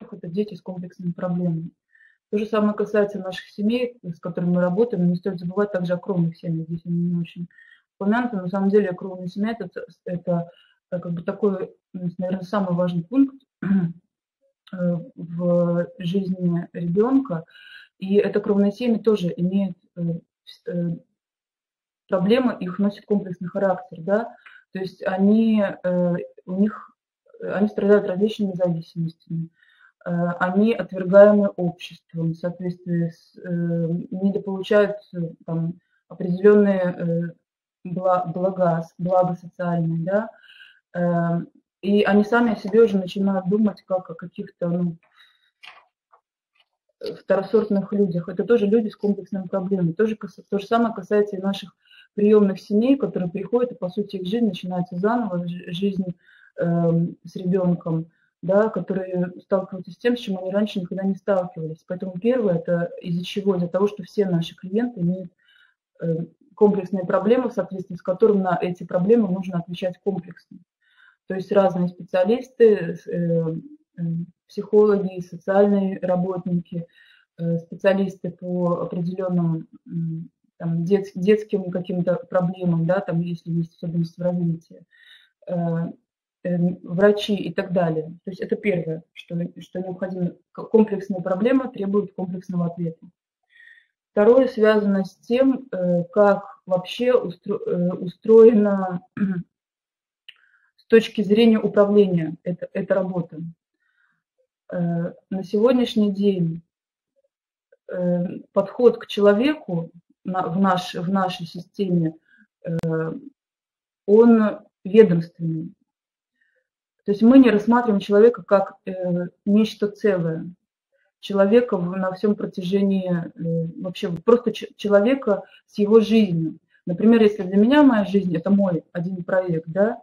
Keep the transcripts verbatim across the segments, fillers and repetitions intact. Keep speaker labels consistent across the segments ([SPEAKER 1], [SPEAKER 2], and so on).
[SPEAKER 1] это дети с комплексными проблемами. То же самое касается наших семей, с которыми мы работаем. Не стоит забывать также о кровных семьях. Здесь они не очень упомянуты. На самом деле кровная семья – это, это как бы такой, наверное, самый важный пункт в жизни ребенка. И эта кровная семья тоже имеет проблемы, их носит комплексный характер. Да? То есть они, у них, они страдают различными зависимостями. Они отвергаемы обществом, в соответствии с, э, недополучают там, определенные э, блага, блага социальные, да, э, и они сами о себе уже начинают думать как о каких-то ну, второсортных людях. Это тоже люди с комплексными проблемами. Тоже, то же самое касается и наших приемных семей, которые приходят, и по сути их жизнь начинается заново, жизнь э, с ребенком, да, которые сталкиваются с тем, с чем они раньше никогда не сталкивались. Поэтому первое, это из-за чего? Из-за того, что все наши клиенты имеют комплексные проблемы, в соответствии с которыми на эти проблемы нужно отвечать комплексно. То есть разные специалисты, психологи, социальные работники, специалисты по определенным там, дет, детским каким-то проблемам, да, там, если есть особенности в развитии, врачи и так далее. То есть это первое, что, что необходимо. Комплексные проблемы требуют комплексного ответа. Второе связано с тем, как вообще устро, устроена с точки зрения управления эта, эта работа. На сегодняшний день подход к человеку в, наш, в нашей системе, он ведомственный. То есть мы не рассматриваем человека как э, нечто целое, человека на всем протяжении, э, вообще просто человека с его жизнью. Например, если для меня моя жизнь – это мой один проект, да,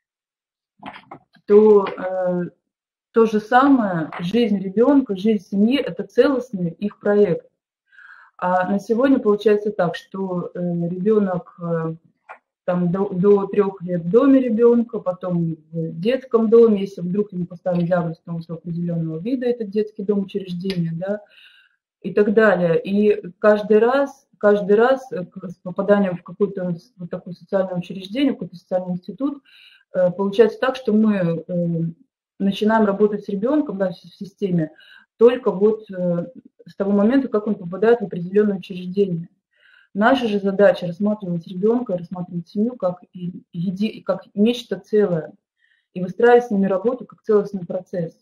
[SPEAKER 1] то э, то же самое, жизнь ребенка, жизнь семьи – это целостный их проект. А на сегодня получается так, что э, ребенок… Э, Там, до, до трех лет в доме ребенка, потом в детском доме, если вдруг ему поставили диагноз определенного вида, это детский дом учреждения, да, и так далее. И каждый раз, каждый раз с попаданием в какое-то вот такое социальное учреждение, в какой-то социальный институт, получается так, что мы начинаем работать с ребенком, да, в системе только вот с того момента, как он попадает в определенное учреждение. Наша же задача рассматривать ребенка, рассматривать семью как, еди, как нечто целое и выстраивать с ними работу как целостный процесс.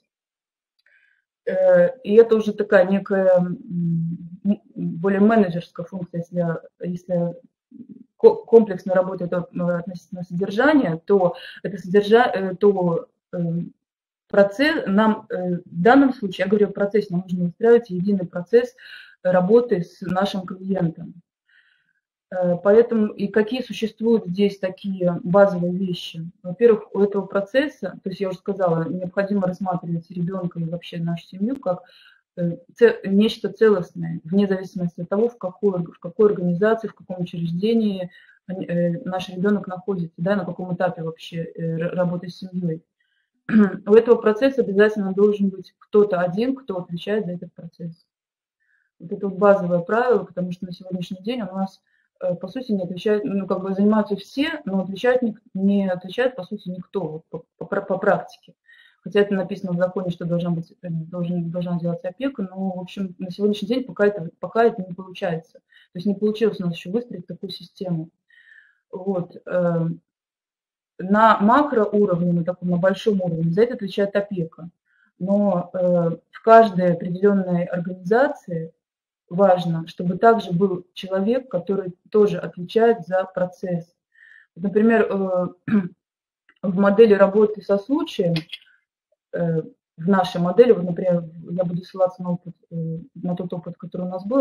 [SPEAKER 1] И это уже такая некая более менеджерская функция, если, если комплексно работает относительно содержания, то это содержание, то процесс, нам в данном случае, я говорю о процессе, нам нужно выстраивать единый процесс работы с нашим клиентом. Поэтому и какие существуют здесь такие базовые вещи? Во-первых, у этого процесса, то есть я уже сказала, необходимо рассматривать ребенка и вообще нашу семью как нечто целостное, вне зависимости от того, в какой, в какой организации, в каком учреждении наш ребенок находится, да, на каком этапе вообще работы с семьей. У этого процесса обязательно должен быть кто-то один, кто отвечает за этот процесс. Вот это базовое правило, потому что на сегодняшний день у нас по сути, не отвечают, ну, как бы занимаются все, но отвечают, не отвечает, по сути, никто по, по, по практике. Хотя это написано в законе, что должна, быть, должен, должна делаться опека, но, в общем, на сегодняшний день пока это, пока это не получается. То есть не получилось у нас еще выстроить такую систему. Вот. На макроуровне, на таком, на большом уровне, за это отвечает опека. Но в каждой определенной организации важно, чтобы также был человек, который тоже отвечает за процесс. Например, в модели работы со случаем, в нашей модели, вот, например, я буду ссылаться на, опыт, на тот опыт, который у нас был,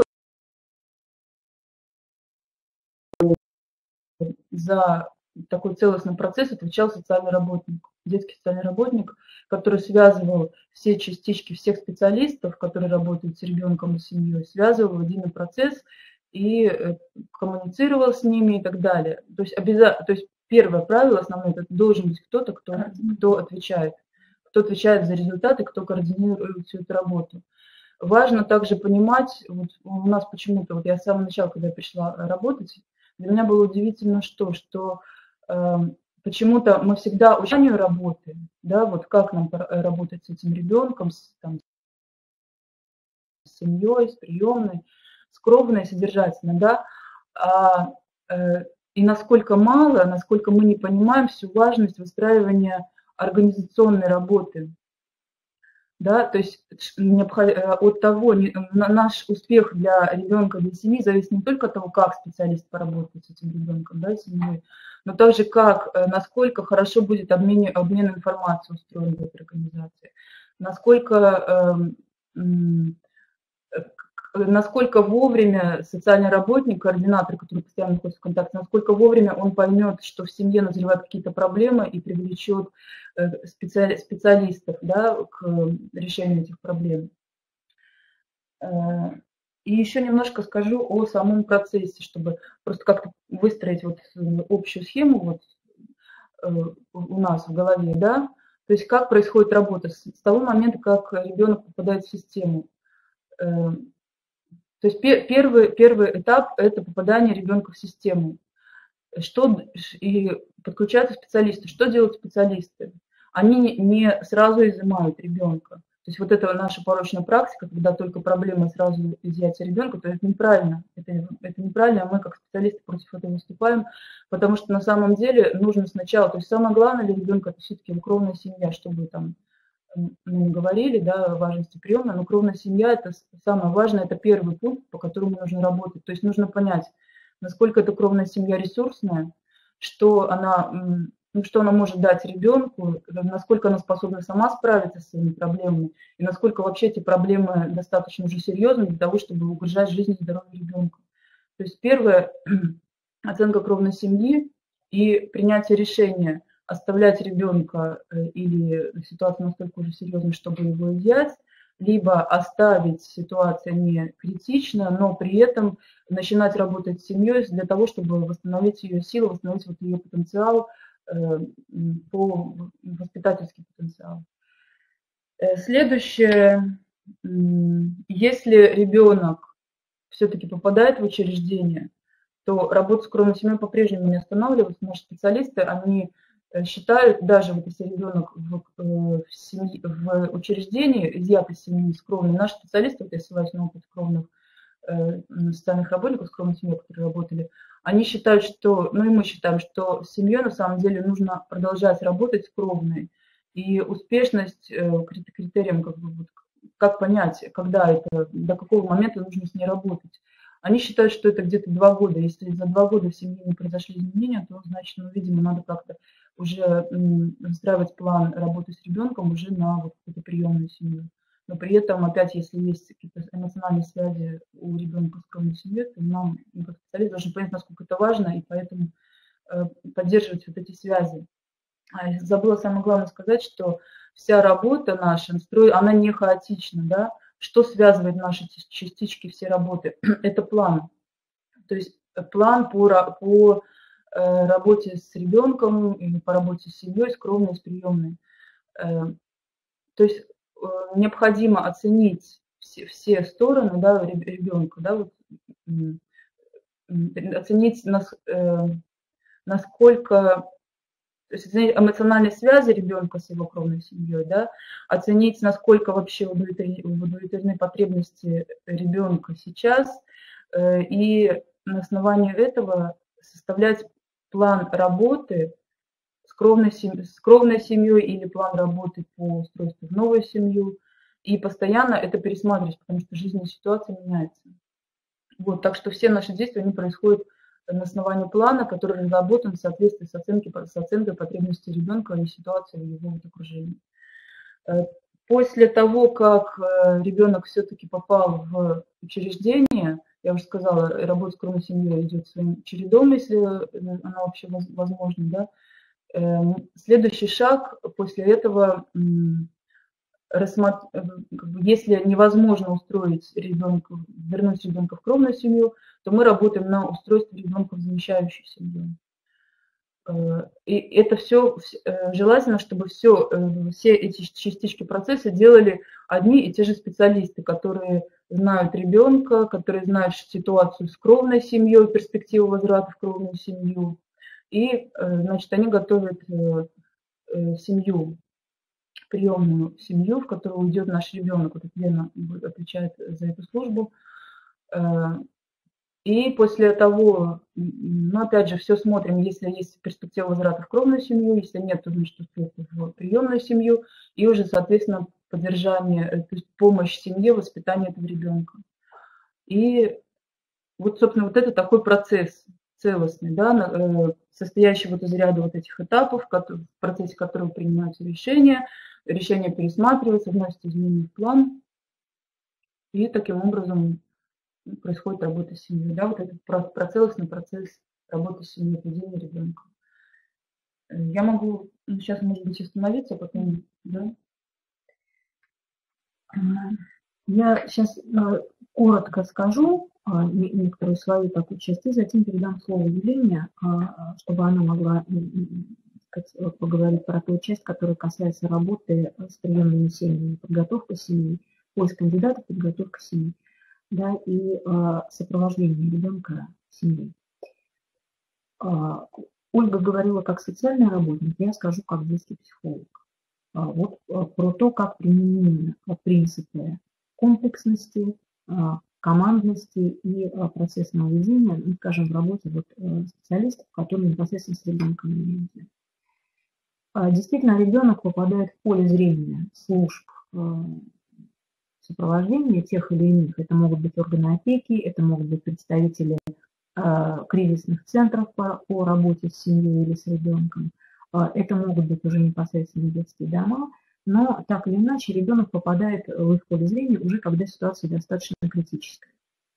[SPEAKER 1] за такой целостный процесс отвечал социальный работник, детский социальный работник, который связывал все частички всех специалистов, которые работают с ребенком и семьей, связывал в единый процесс и коммуницировал с ними и так далее. То есть, обяза... То есть первое правило основное, это должен быть кто-то, кто, кто отвечает, кто кто отвечает за результаты, кто координирует всю эту работу. Важно также понимать, вот у нас почему-то, вот я с самого начала, когда я пришла работать, для меня было удивительно, что, что э, почему-то мы всегда учим работы, да, вот как нам работать с этим ребенком, с, там, с семьей, с приемной, скромно и содержательно, да, а, э, и насколько мало, насколько мы не понимаем всю важность выстраивания организационной работы. Да, то есть от того, наш успех для ребенка, для семьи зависит не только от того, как специалист поработает с этим ребенком, да, семьей, но также как, насколько хорошо будет обмен, обмен информацией устроен в этой организации, насколько, э, насколько вовремя социальный работник, координатор, который постоянно находится в контакте, насколько вовремя он поймет, что в семье назревают какие-то проблемы и привлечет специалистов, да, к решению этих проблем. И еще немножко скажу о самом процессе, чтобы просто как-то выстроить вот общую схему вот у нас в голове, да, то есть как происходит работа с того момента, как ребенок попадает в систему. То есть первый, первый этап – это попадание ребенка в систему. Что, и подключаются специалисты. Что делают специалисты? Они не сразу изымают ребенка. То есть вот это наша порочная практика, когда только проблема сразу изъятия ребенка, то это неправильно. Это, это неправильно, а мы как специалисты против этого выступаем, потому что на самом деле нужно сначала, то есть самое главное для ребенка – это все-таки кровная семья, чтобы там мы говорили, да, о важности приема, но кровная семья – это самое важное, это первый пункт, по которому нужно работать. То есть нужно понять, насколько эта кровная семья ресурсная, что она, ну, что она может дать ребенку, насколько она способна сама справиться с своими проблемами, и насколько вообще эти проблемы достаточно уже серьезны для того, чтобы угрожать жизни и здоровью ребенка. То есть первое – оценка кровной семьи и принятие решения – оставлять ребенка или ситуация настолько уже серьезная, чтобы его изъять, либо оставить ситуация не критична, но при этом начинать работать с семьей для того, чтобы восстановить ее силы, восстановить вот ее потенциал, по воспитательский потенциал. Следующее, если ребенок все-таки попадает в учреждение, то работа с кровной семьей по-прежнему не останавливается. Наши специалисты, они считают, даже вот если ребенок в, в, семье, в учреждении изъят из семьи с кровной, наши специалисты, вот я ссылаюсь на опыт кровных э, социальных работников с кровной семьей, которые работали, они считают, что, ну и мы считаем, что с семьей на самом деле нужно продолжать работать с кровной. И успешность э, критерием, как бы, вот, как понять, когда это, до какого момента нужно с ней работать. Они считают, что это где-то два года. Если за два года в семье не произошли изменения, то, значит, ну, видимо, надо как-то уже выстраивать план работы с ребенком уже на вот эту приемную семью. Но при этом, опять, если есть какие-то эмоциональные связи у ребенка с кровной семьей, то нам, как специалист, должны понять, насколько это важно, и поэтому поддерживать вот эти связи. А забыла самое главное сказать, что вся работа наша, она не хаотична, да? Что связывает наши частички, все работы? Это план. То есть план по, по работе с ребенком, или по работе с семьей, с кровной, с приемной. То есть необходимо оценить все, все стороны, да, ребенка, да, вот, оценить, насколько... То есть оценить эмоциональные связи ребенка с его кровной семьей, да, оценить, насколько вообще удовлетворены потребности ребенка сейчас, и на основании этого составлять план работы с кровной, семьей, с кровной семьей или план работы по устройству в новую семью, и постоянно это пересматривать, потому что жизненная ситуация меняется. Вот, так что все наши действия, они происходят на основании плана, который разработан в соответствии с оценкой, с оценкой потребностей ребенка и ситуации в его окружении. После того, как ребенок все-таки попал в учреждение, я уже сказала, работа с кровной семьей идет своим чередом, если она вообще возможна, да. Следующий шаг после этого, если невозможно устроить ребенка, вернуть ребенка в кровную семью, то мы работаем на устройство ребенка в замещающую семью. И это все, желательно, чтобы все, все эти частички процесса делали одни и те же специалисты, которые знают ребенка, которые знают ситуацию с кровной семьей, перспективу возврата в кровную семью. И, значит, они готовят семью, приемную семью, в которую уйдет наш ребенок. Вот Лена отвечает за эту службу. И после того, ну, опять же, все смотрим, если есть перспектива возврата в кровную семью, если нет, то, значит, в приемную семью, и уже, соответственно, поддержание, то есть помощь семье, воспитание этого ребенка. И вот, собственно, вот это такой процесс целостный, да, состоящий вот из ряда вот этих этапов, в процессе которого принимаются решения, решения пересматриваются, вносятся изменения в план, и таким образом происходит работа с семьей, да, вот этот про, про целостный процесс работы с семьей, поведения ребенка. Я могу ну, сейчас, может быть, остановиться, а потом, да.
[SPEAKER 2] Я сейчас коротко скажу некоторую свою такую часть, и затем передам слово Елене, чтобы она могла сказать, поговорить про ту часть, которая касается работы с приемными семьями, подготовка семьи, поиск кандидатов, подготовка семьи. Да, и э, сопровождение ребенка в семье. Э, Ольга говорила как социальный работник, я скажу как детский психолог. Э, вот э, про то, как применимы принципы комплексности, э, командности и э, процессного ведения, ну, скажем, в работе вот, э, специалистов, которые непосредственно с ребенком имеют. Э, действительно, ребенок попадает в поле зрения служб э, сопровождения тех или иных. Это могут быть органы опеки, это могут быть представители э, кризисных центров по, по работе с семьей или с ребенком. Э, это могут быть уже непосредственно детские дома, но так или иначе ребенок попадает в их поле зрения уже когда ситуация достаточно критическая.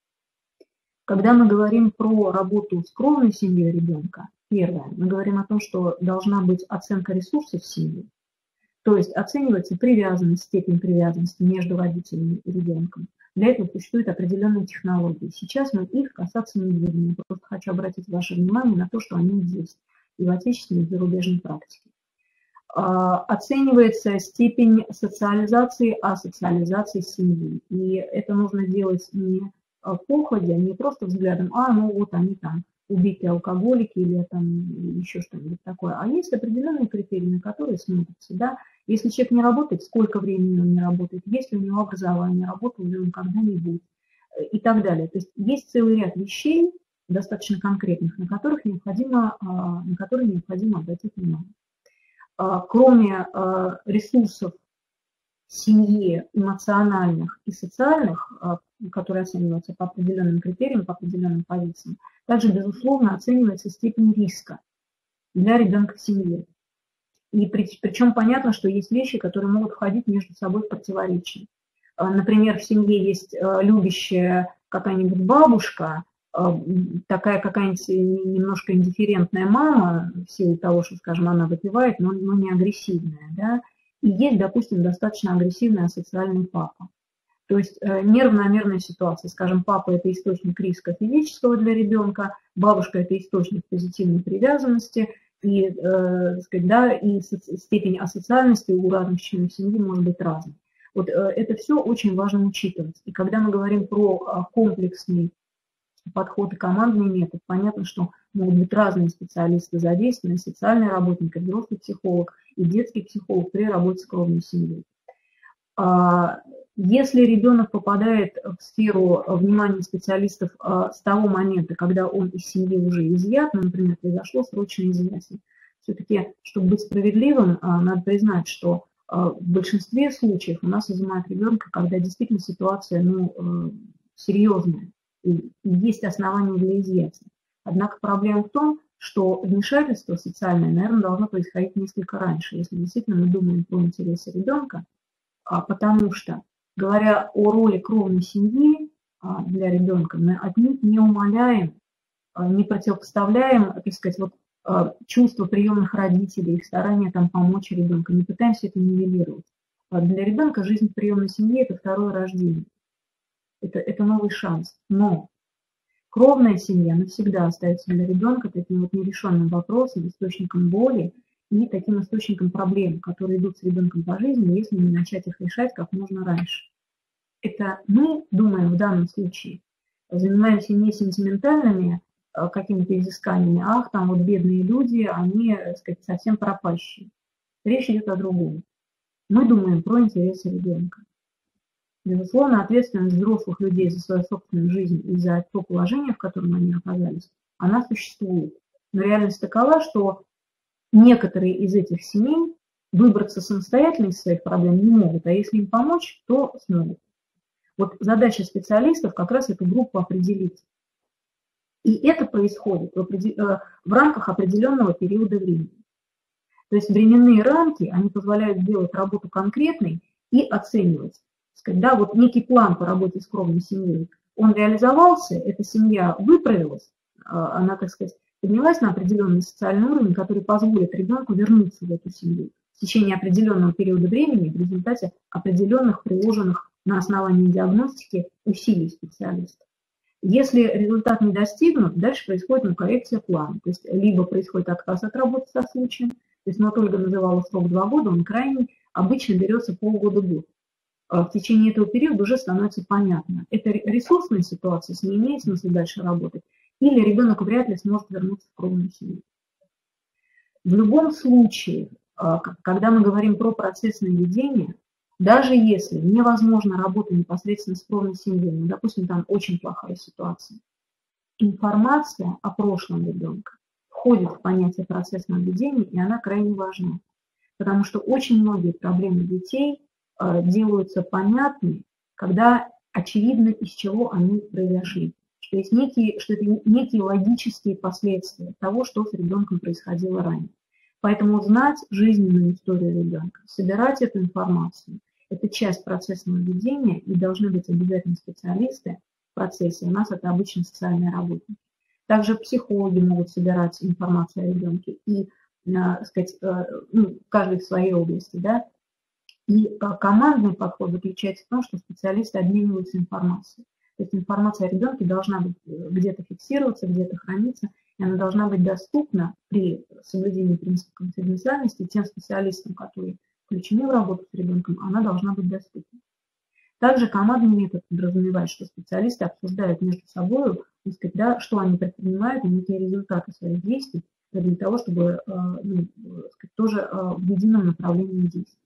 [SPEAKER 2] Когда мы говорим про работу с кровной семьей ребенка, первое, мы говорим о том, что должна быть оценка ресурсов семьи. То есть оценивается привязанность, степень привязанности между родителями и ребенком. Для этого существуют определенные технологии. Сейчас мы их касаться не будем. Я просто хочу обратить ваше внимание на то, что они есть и в отечественной, и в зарубежной практике. Оценивается степень социализации, асоциализации семьи. И это нужно делать не походя, не просто взглядом, а ну вот они там убитые алкоголики или там еще что-нибудь такое. А есть определенные критерии, на которые смотрятся. Да? Если человек не работает, сколько времени он не работает, есть ли у него образование, работал ли он когда-нибудь и так далее. То есть есть целый ряд вещей, достаточно конкретных, на, которых необходимо, на которые необходимо обратить внимание. Кроме ресурсов семьи, эмоциональных и социальных, которые оцениваются по определенным критериям, по определенным позициям, также, безусловно, оценивается степень риска для ребенка в семье. И при, причем понятно, что есть вещи, которые могут входить между собой в противоречие. Например, в семье есть любящая какая-нибудь бабушка, такая какая-нибудь немножко индифферентная мама, в силу того, что, скажем, она выпивает, но, но не агрессивная, да, и есть, допустим, достаточно агрессивный асоциальный папа. То есть неравномерная ситуация. Скажем, папа – это источник риска физического для ребенка, бабушка – это источник позитивной привязанности, и, э, сказать, да, и степень асоциальности у разных членов семьи может быть разной. Вот э, это все очень важно учитывать. И когда мы говорим про комплексный подход и командный метод, понятно, что могут быть разные специалисты задействованы, социальный работник, и взрослый психолог, и детский психолог при работе с кровной семьей. Если ребенок попадает в сферу внимания специалистов с того момента, когда он из семьи уже изъят, ну, например, произошло срочное изъятие, все-таки, чтобы быть справедливым, надо признать, что в большинстве случаев у нас изымают ребенка, когда действительно ситуация ну, серьезная, и есть основания для изъятия. Однако проблема в том, что вмешательство социальное, наверное, должно происходить несколько раньше, если действительно мы думаем про интересы ребенка, потому что, говоря о роли кровной семьи для ребенка, мы отнюдь не умаляем, не противопоставляем, так сказать, вот, чувства приемных родителей, их старания там помочь ребенку, не пытаемся это нивелировать. Для ребенка жизнь в приемной семье – это второе рождение, это, это новый шанс. Но Кровная семья навсегда остается для ребенка таким вот нерешенным вопросом, источником боли и таким источником проблем, которые идут с ребенком по жизни, если не начать их решать как можно раньше. Это мы думаем в данном случае, занимаемся не сентиментальными какими-то изысканиями, ах, там вот бедные люди, они, так сказать, совсем пропащие. Речь идет о другом. Мы думаем про интересы ребенка. Безусловно, ответственность взрослых людей за свою собственную жизнь и за то положение, в котором они оказались, она существует. Но реальность такова, что некоторые из этих семей выбраться самостоятельно из своих проблем не могут, а если им помочь, то смогут. Вот задача специалистов как раз эту группу определить. И это происходит в, определ... в рамках определенного периода времени. То есть временные рамки, они позволяют делать работу конкретной и оценивать. Сказать, да, вот некий план по работе с кровной семьей, он реализовался, эта семья выправилась, она, так сказать, поднялась на определенный социальный уровень, который позволит ребенку вернуться в эту семью в течение определенного периода времени в результате определенных приложенных на основании диагностики усилий специалистов. Если результат не достигнут, дальше происходит ну, коррекция плана. То есть либо происходит отказ от работы со случаем, то есть вот Ольга называла срок два года, он крайний, обычно берется полгода-год. В течение этого периода уже становится понятно, это ресурсная ситуация, с ней имеет смысл дальше работать, или ребенок вряд ли сможет вернуться в кровную семью. В любом случае, когда мы говорим про процессное ведение, даже если невозможно работать непосредственно с кровной семьей, ну, допустим, там очень плохая ситуация, информация о прошлом ребенка входит в понятие процессного ведения, и она крайне важна. Потому что очень многие проблемы детей э, делаются понятны, когда очевидно, из чего они произошли. Что, есть некие, что это некие логические последствия того, что с ребенком происходило ранее. Поэтому знать жизненную историю ребенка, собирать эту информацию, это часть процессного ведения, и должны быть обязательно специалисты в процессе. У нас это обычно социальные работники. Также психологи могут собирать информацию о ребенке, и, так сказать, ну, каждый в своей области. Да? И командный подход заключается в том, что специалисты обмениваются информацией. То есть информация о ребенке должна быть где-то фиксироваться, где-то храниться, и она должна быть доступна при соблюдении принципа конфиденциальности тем специалистам, которые включены в работу с ребенком, она должна быть доступна. Также командный метод подразумевает, что специалисты обсуждают между собой, сказать, да, что они предпринимают, и некие результаты своих действий для того, чтобы ну, сказать, тоже в едином направлении действовать.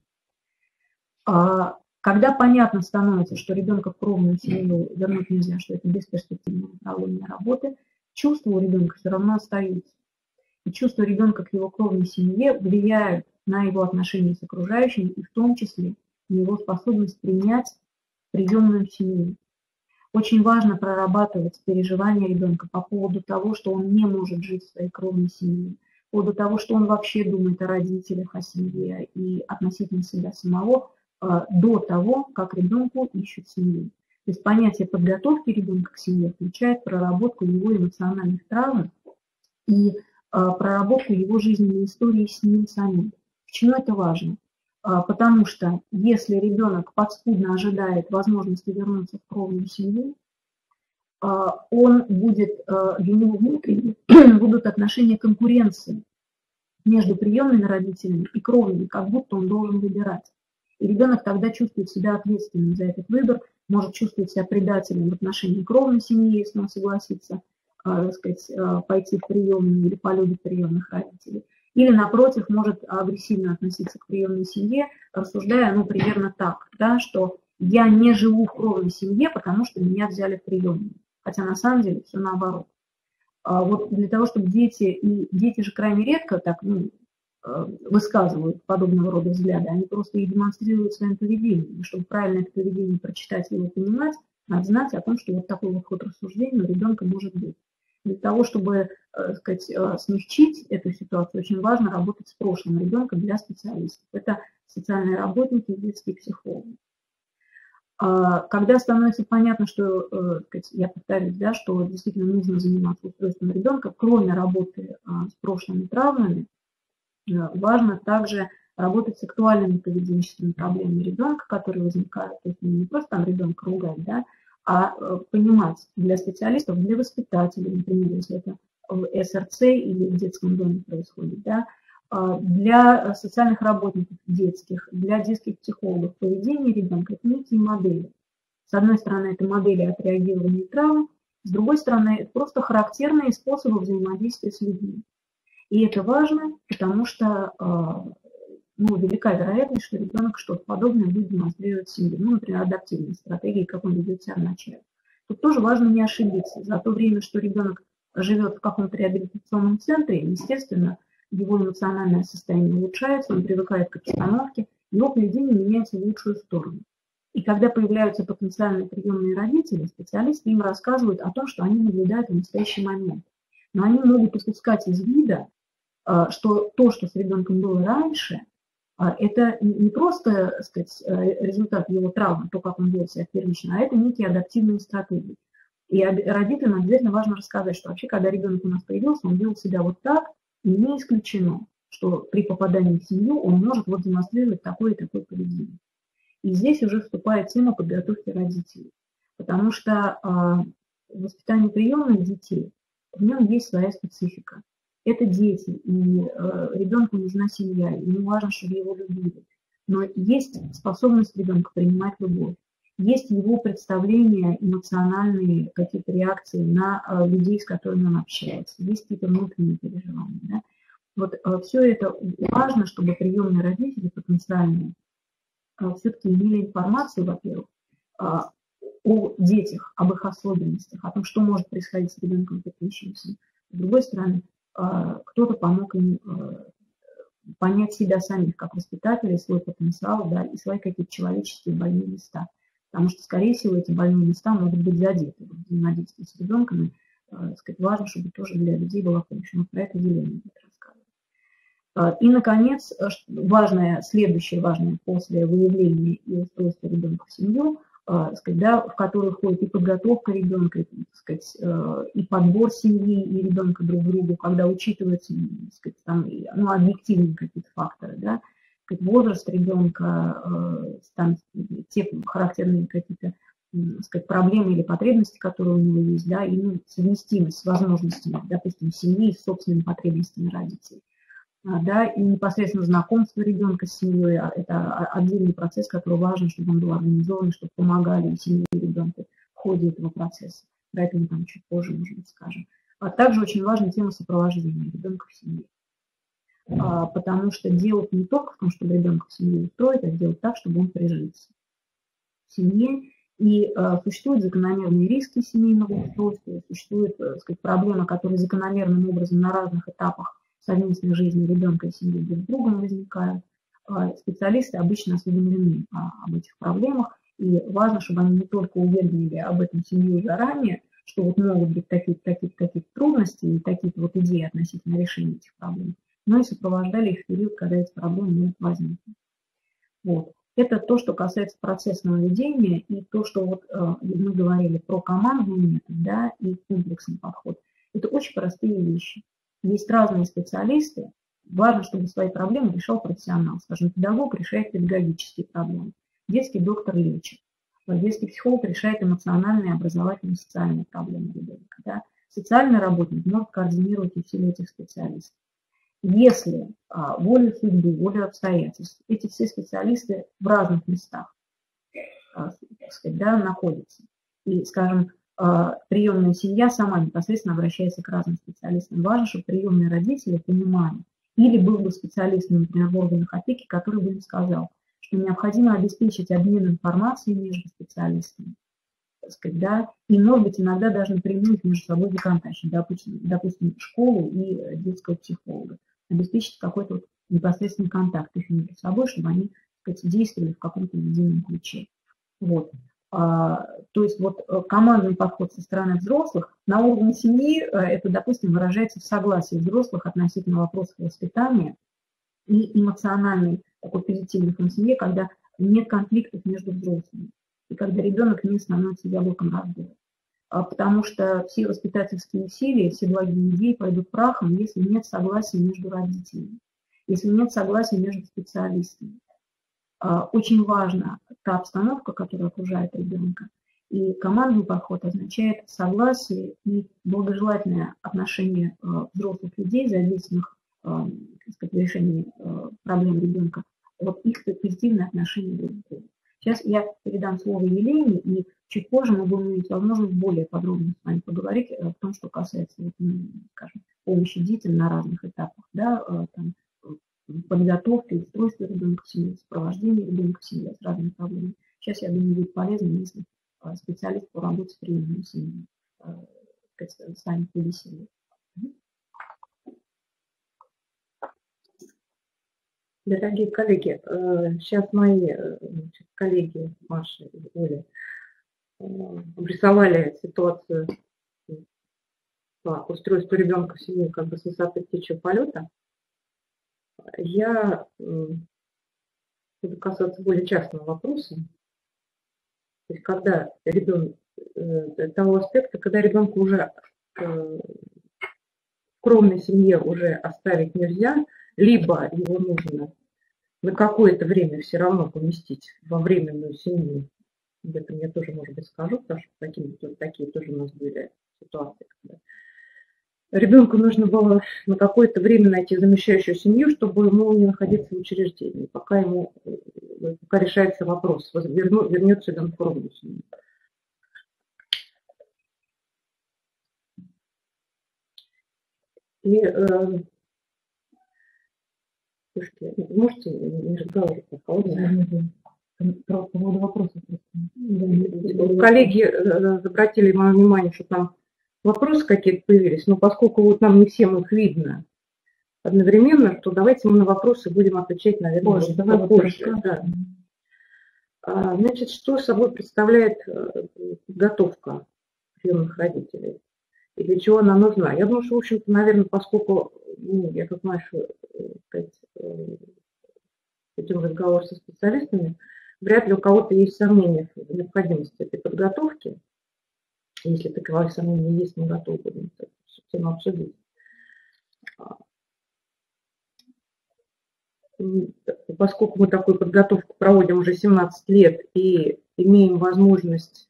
[SPEAKER 2] Когда понятно становится, что ребенка в кровную семью вернуть нельзя, что это бесперспективное направление работы, чувства у ребенка все равно остаются. И чувства ребенка к его кровной семье влияют на его отношения с окружающими, и в том числе на его способность принять приемную семью. Очень важно прорабатывать переживания ребенка по поводу того, что он не может жить в своей кровной семье, по поводу того, что он вообще думает о родителях, о семье и относительно себя самого, до того, как ребенку ищут семью. То есть понятие подготовки ребенка к семье включает проработку его эмоциональных травм и проработку его жизненной истории с ним самим. Почему это важно? Потому что если ребенок подспудно ожидает возможности вернуться в кровную семью, он будет, для него внутренне будут отношения конкуренции между приемными родителями и кровными, как будто он должен выбирать. И ребенок тогда чувствует себя ответственным за этот выбор, может чувствовать себя предателем в отношении кровной семьи, если он согласится так сказать, пойти в приемную или полюбить приемных родителей. Или, напротив, может агрессивно относиться к приемной семье, рассуждая, ну, примерно так, да, что я не живу в кровной семье, потому что меня взяли в приемную. Хотя на самом деле все наоборот. А вот для того, чтобы дети, и дети же крайне редко так, ну, высказывают подобного рода взгляды, они просто их демонстрируют своим поведением. И чтобы правильно это поведение прочитать и его понимать, надо знать о том, что вот такой вот ход рассуждения у ребенка может быть. Для того, чтобы, так сказать, смягчить эту ситуацию, очень важно работать с прошлым ребенка для специалистов. Это социальные работники и детские психологи. Когда становится понятно, что, так сказать, я повторюсь, да, что действительно нужно заниматься устройством ребенка, кроме работы с прошлыми травмами, важно также работать с актуальными поведенческими проблемами ребенка, которые возникают. То есть не просто там ребенка ругать, да, а понимать для специалистов, для воспитателей, например, если это в эс эр цэ или в детском доме происходит, да, для социальных работников детских, для детских психологов поведение ребенка – это некие модели. С одной стороны, это модели отреагирования травм, с другой стороны, это просто характерные способы взаимодействия с людьми. И это важно, потому что ну, велика вероятность, что ребенок что-то подобное будет демонстрировать в семье. Ну, например, адаптивные стратегии, как он ведет себя вначале. Тут тоже важно не ошибиться. За то время, что ребенок живет в каком-то реабилитационном центре, естественно, его эмоциональное состояние улучшается, он привыкает к обстановке, его поведение меняется в лучшую сторону. И когда появляются потенциальные приемные родители, специалисты им рассказывают о том, что они наблюдают в настоящий момент. Но они могут упускать из вида, что то, что с ребенком было раньше, это не просто, так сказать, результат его травмы, то, как он вел себя первично, а это некие адаптивные стратегии. И родителям обязательно важно рассказать, что вообще, когда ребенок у нас появился, он вел себя вот так, и не исключено, что при попадании в семью он может вот демонстрировать такое и такое поведение. И здесь уже вступает тема подготовки родителей, потому что э, воспитание приемных детей, в нем есть своя специфика. Это дети, и э, ребенку нужна семья, ему важно, чтобы его любили. Но есть способность ребенка принимать любовь, есть его представления, эмоциональные какие-то реакции на э, людей, с которыми он общается, есть какие-то внутренние переживания. Да? Вот э, все это важно, чтобы приемные родители потенциальные э, все-таки имели информацию, во-первых, э, о детях, об их особенностях, о том, что может происходить с ребенком, подключившимся. С другой стороны, кто-то помог им понять себя самих, как воспитателей, свой потенциал, да, и свои какие-то человеческие больные места. Потому что, скорее всего, эти больные места могут быть задеты. В взаимодействии с ребенком, э, сказать, важно, чтобы тоже для людей была помощь. Мы про это деление будет рассказывать. И, наконец, важное, следующее важное после выявления и устройства ребенка в семью, сказать, да, в которую входит и подготовка ребенка, и, сказать, и подбор семьи и ребенка друг к другу, когда учитываются, сказать, там, ну, объективные какие-то факторы, да, сказать, возраст ребенка, там, те характерные какие-то, сказать, проблемы или потребности, которые у него есть, да, и ну, совместимость с возможностями, допустим, семьи и с собственными потребностями родителей. Да, и непосредственно знакомство ребенка с семьей – это отдельный процесс, который важен, чтобы он был организован, чтобы помогали и семье, и ребенку в ходе этого процесса. Про это мы там чуть позже, может быть, скажем. А также очень важна тема сопровождения ребенка в семье. А, потому что делать не только в том, чтобы ребенка в семью устроить, а делать так, чтобы он прижился в семье. И а, существуют закономерные риски семейного устройства, существуют, так сказать, проблемы, которые закономерным образом на разных этапах совместной жизни ребенка и семьи друг с другом возникают. Специалисты обычно осведомлены об этих проблемах, и важно, чтобы они не только уведомили об этом семью заранее, что вот могут быть такие-то такие, такие трудности и такие-то вот идеи относительно решения этих проблем, но и сопровождали их в период, когда эти проблемы могут возникнуть. Вот. Это то, что касается процессного ведения, и то, что вот, э, мы говорили про командный метод, да, и комплексный подход. Это очень простые вещи. Есть разные специалисты, важно, чтобы свои проблемы решал профессионал. Скажем, педагог решает педагогические проблемы, детский доктор лечит, детский психолог решает эмоциональные, образовательные, социальные проблемы ребенка. Да? Социальный работник может координировать усилия этих специалистов. Если а, волю судьбы, волю обстоятельств, эти все специалисты в разных местах а, так сказать, да, находятся. И, скажем, приемная семья сама непосредственно обращается к разным специалистам. Важно, чтобы приемные родители понимали. Или был бы специалист, например, в органах опеки, который бы им сказал, что необходимо обеспечить обмен информацией между специалистами. Так сказать, да, и, может быть, иногда даже напрямую между собой законтачить, допустим, допустим, школу и детского психолога. Обеспечить какой-то вот непосредственный контакт их между собой, чтобы они, так сказать, действовали в каком-то едином ключе. Вот. То есть вот командный подход со стороны взрослых на уровне семьи, это, допустим, выражается в согласии взрослых относительно вопросов воспитания и эмоциональный такой позитивный фон семьи, когда нет конфликтов между взрослыми и когда ребенок не становится яблоком раздора. Потому что все воспитательские усилия, все благие идеи пойдут прахом, если нет согласия между родителями, если нет согласия между специалистами. Очень важна та обстановка, которая окружает ребенка. И командный подход означает согласие и благожелательное отношение взрослых людей, зависимых в решении проблем ребенка, вот их позитивное отношение друг к другу. Сейчас я передам слово Елене, и чуть позже мы будем иметь возможность более подробно с вами поговорить о том, что касается, скажем, помощи детям на разных этапах, да, там, подготовки, устройства ребенка в семье, сопровождения ребенка в семье с разными проблемами. Сейчас, я думаю, будет полезно, если специалист по работе с приемными семьями с вами побеседует.
[SPEAKER 3] Дорогие коллеги, сейчас мои коллеги Маша и Оля обрисовали ситуацию по устройству ребенка в семье как бы с высоты птичьего полета. Я буду касаться более частного вопроса. То есть когда ребенок, того аспекта, когда ребенка уже в кровной семье уже оставить нельзя, либо его нужно на какое-то время все равно поместить во временную семью. Об этом я тоже, может быть, скажу, потому что такие, такие тоже у нас были ситуации, когда ребенку нужно было на какое-то время найти замещающую семью, чтобы ему не находиться в учреждении, пока, ему, пока решается вопрос, верну, вернется ли он в кровную семью. И э, слушайте, можете не разговаривать по поводу вопросов? Коллеги обратили мое внимание, что там вопросы какие-то появились, но поскольку вот нам не всем их видно одновременно, то давайте мы на вопросы будем отвечать, наверное, позже. Давай позже. Да. А, значит, что собой представляет подготовка приемных родителей? И для чего она нужна? Я думаю, что, в общем-то, наверное, поскольку, ну, я тут нашу, сказать, идем разговор со специалистами, вряд ли у кого-то есть сомнения в необходимости этой подготовки. Если таковые сомнения есть, мы готовы будем эту тему обсудить. Поскольку мы такую подготовку проводим уже семнадцать лет и имеем возможность,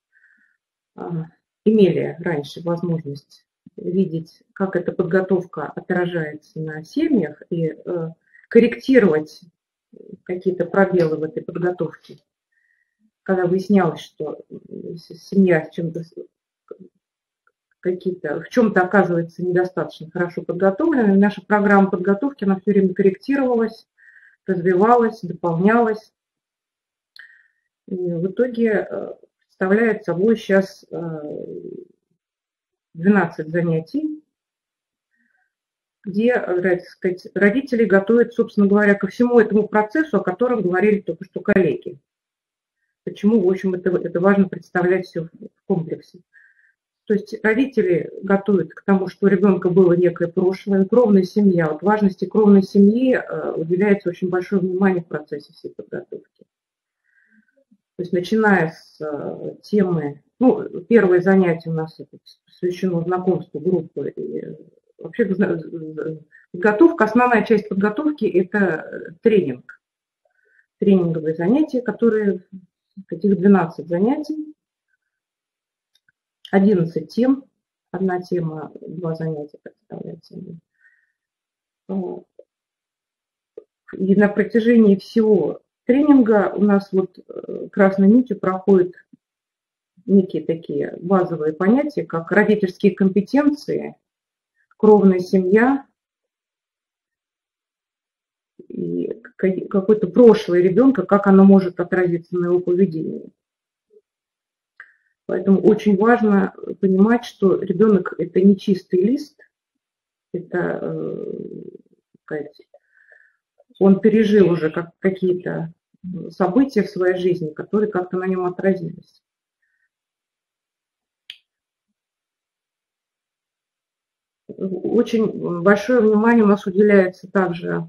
[SPEAKER 3] имели раньше возможность видеть, как эта подготовка отражается на семьях и корректировать какие-то пробелы в этой подготовке, когда выяснялось, что семья чем-то какие-то, в чем-то оказывается недостаточно хорошо подготовлена, наша программа подготовки, она все время корректировалась, развивалась, дополнялась. И в итоге представляет собой сейчас двенадцать занятий, где, так сказать, родители готовят, собственно говоря, ко всему этому процессу, о котором говорили только что коллеги. Почему, в общем, это, это важно представлять все в комплексе. То есть родители готовят к тому, что у ребенка было некое прошлое, кровная семья. Вот важности кровной семьи уделяется очень большое внимание в процессе всей подготовки. То есть начиная с темы, ну, первое занятие у нас посвящено знакомству группы. И вообще подготовка, основная часть подготовки – это тренинг. Тренинговые занятия, которые, этих двенадцать занятий, одиннадцать тем, одна тема, два занятия представляют тему. И на протяжении всего тренинга у нас вот красной нитью проходят некие такие базовые понятия, как родительские компетенции, кровная семья и какое-то прошлое ребенка, как оно может отразиться на его поведении. Поэтому очень важно понимать, что ребенок – это не чистый лист, это, сказать, он пережил уже как, какие-то события в своей жизни, которые как-то на нем отразились. Очень большое внимание у нас уделяется также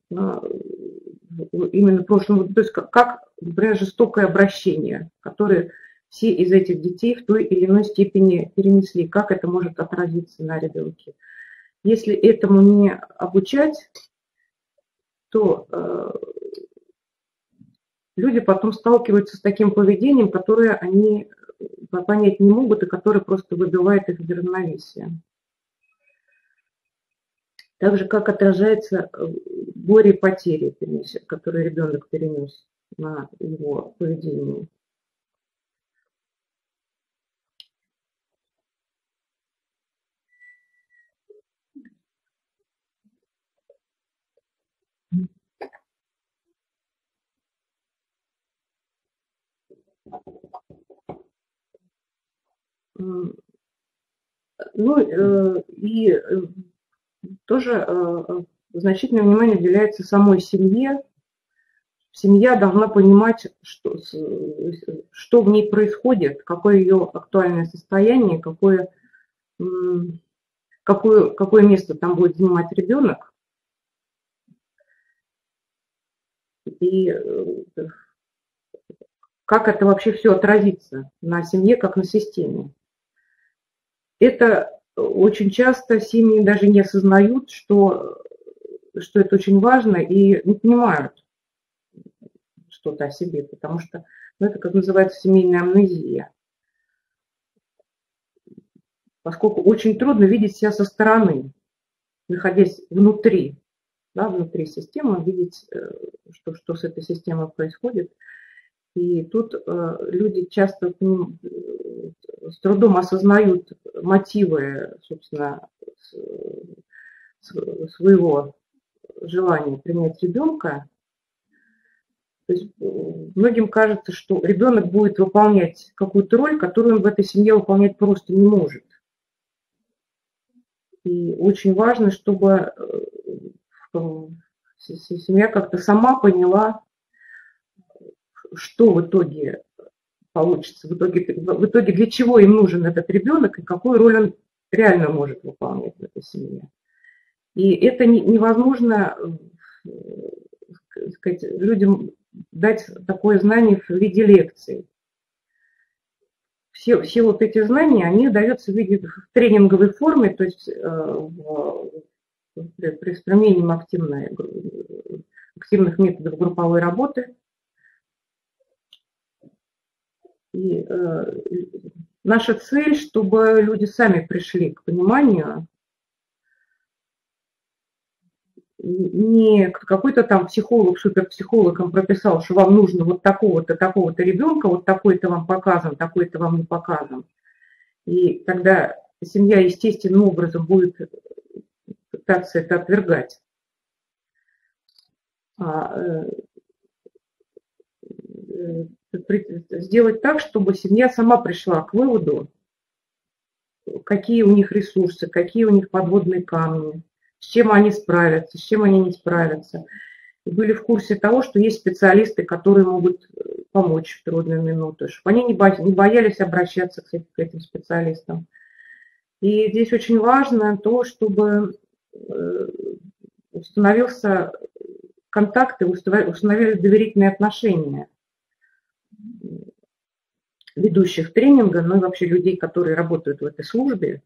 [SPEAKER 3] именно прошлому, то есть как, как, например, жестокое обращение, которое все из этих детей в той или иной степени перенесли, как это может отразиться на ребенке. Если этому не обучать, то э, люди потом сталкиваются с таким поведением, которое они понять не могут и который просто выбивает их из равновесия. Так же, как отражается горе и потери, которые ребенок перенес на его поведение. Ну и тоже значительное внимание уделяется самой семье. Семья должна понимать, что, что в ней происходит, какое ее актуальное состояние, какое, какое, какое место там будет занимать ребенок. И как это вообще все отразится на семье, как на системе. Это очень часто семьи даже не осознают, что, что это очень важно, и не понимают что-то о себе, потому что ну, это, как называется, семейная амнезия. Поскольку очень трудно видеть себя со стороны, находясь внутри, да, внутри системы, видеть, что, что с этой системой происходит. И тут э, люди часто к ним, с трудом осознают мотивы, собственно, с, с, своего желания принять ребенка. То есть многим кажется, что ребенок будет выполнять какую-то роль, которую он в этой семье выполнять просто не может. И очень важно, чтобы семья как-то сама поняла, что в итоге получится, в итоге, в итоге для чего им нужен этот ребенок и какую роль он реально может выполнять в этой семье. И это невозможно сказать, людям дать такое знание в виде лекций. Все, все вот эти знания, они даются в виде в тренинговой форме, то есть в, при, при применении активной, активных методов групповой работы. И э, наша цель, чтобы люди сами пришли к пониманию, не какой-то там психолог, суперпсихолог им прописал, что вам нужно вот такого-то, такого-то ребенка, вот такой-то вам показан, такой-то вам не показан. И тогда семья естественным образом будет пытаться это отвергать. А, сделать так, чтобы семья сама пришла к выводу, какие у них ресурсы, какие у них подводные камни, с чем они справятся, с чем они не справятся. И были в курсе того, что есть специалисты, которые могут помочь в трудные минуты, чтобы они не боялись обращаться к этим специалистам. И здесь очень важно то, чтобы установился контакт и установились доверительные отношения ведущих тренинга, ну и вообще людей, которые работают в этой службе,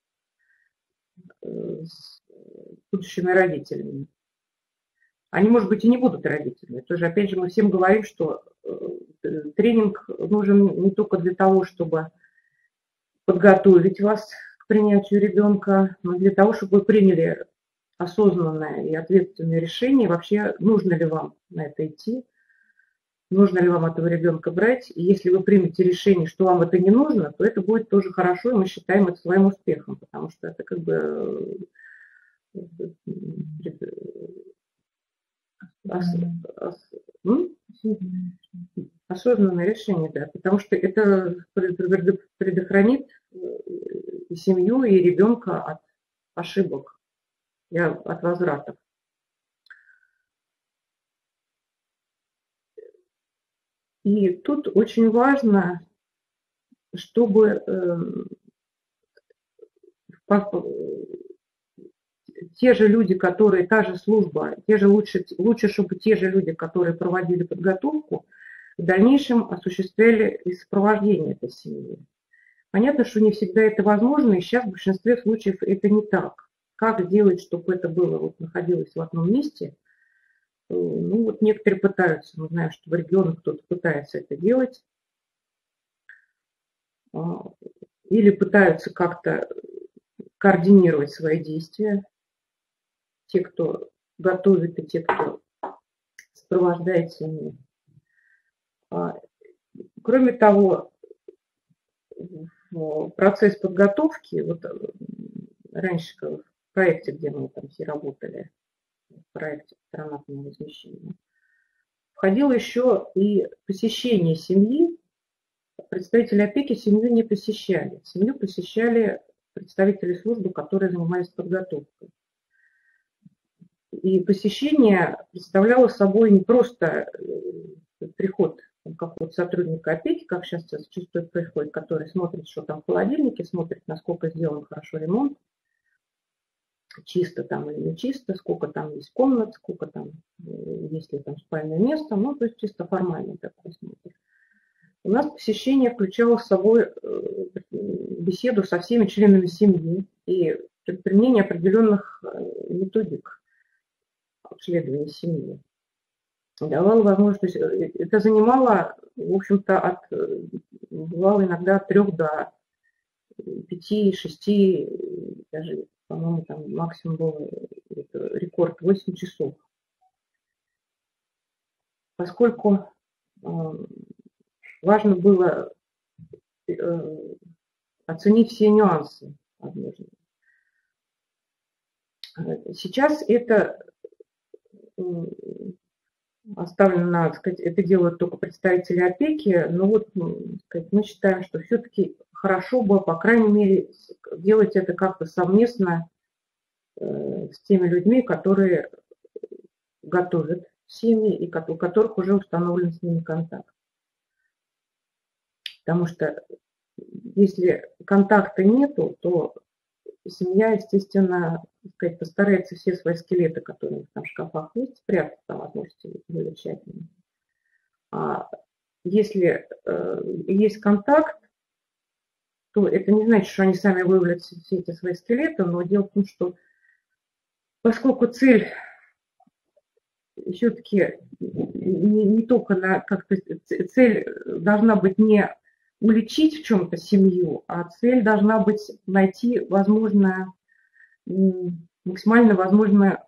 [SPEAKER 3] с будущими родителями. Они, может быть, и не будут родителями. Тоже, опять же, мы всем говорим, что тренинг нужен не только для того, чтобы подготовить вас к принятию ребенка, но для того, чтобы вы приняли осознанное и ответственное решение, вообще нужно ли вам на это идти, нужно ли вам этого ребенка брать. И если вы примете решение, что вам это не нужно, то это будет тоже хорошо, и мы считаем это своим успехом, потому что это как бы осознанное решение, да, потому что это предохранит и семью, и ребенка от ошибок и от возвратов. И тут очень важно, чтобы те же люди, которые, та же служба, те же лучше, лучше, чтобы те же люди, которые проводили подготовку, в дальнейшем осуществляли и сопровождение этой семьи. Понятно, что не всегда это возможно, и сейчас в большинстве случаев это не так. Как сделать, чтобы это было, вот, находилось в одном месте? Ну, вот некоторые пытаются, мы знаем, что в регионах кто-то пытается это делать. или пытаются как-то координировать свои действия, те, кто готовит, и те, кто сопровождает семью. Кроме того, процесс подготовки, вот раньше в проекте, где мы там все работали, в проекте патронатного размещения, входило еще и посещение семьи. Представители опеки семью не посещали. Семью посещали представители службы, которые занимались подготовкой. И посещение представляло собой не просто приход какого-то сотрудника опеки, как сейчас зачастую происходит, который смотрит, что там в холодильнике, смотрит, насколько сделан хорошо ремонт, чисто там или не чисто, сколько там есть комнат, сколько там, есть ли там спальное место, ну, то есть чисто формальный такой смотр. У нас посещение включало в собой беседу со всеми членами семьи и применение определенных методик обследования семьи. Давало возможность, это занимало, в общем-то, от, бывало иногда от трех до пяти, шести, даже, по-моему, там максимум был рекорд восемь часов. Поскольку важно было оценить все нюансы возможные. Сейчас это оставлено, надо сказать, это делают только представители опеки, но вот сказать, мы считаем, что все-таки хорошо бы, по крайней мере, делать это как-то совместно с теми людьми, которые готовят семьи и у которых уже установлен с ними контакт. Потому что если контакта нету, то семья, естественно, так сказать, постарается все свои скелеты, которые там в шкафах есть, спрятать по возможности более тщательно. А если э, есть контакт, то это не значит, что они сами выявляют все эти свои скелеты, но дело в том, что поскольку цель все-таки не, не только на как-то цель должна быть не уличить в чем-то семью, а цель должна быть найти возможное, максимально возможную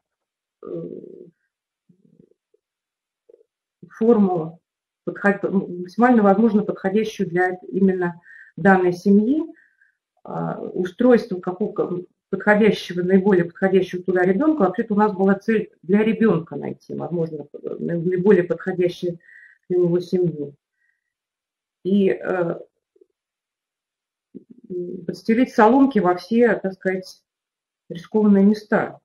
[SPEAKER 3] форму, максимально возможно подходящую для именно данной семьи, устройство какого подходящего, наиболее подходящего туда ребенка. Вообще-то у нас была цель для ребенка найти, возможно, наиболее подходящую для него семью. И э, подстелить соломки во все, так сказать, рискованные места.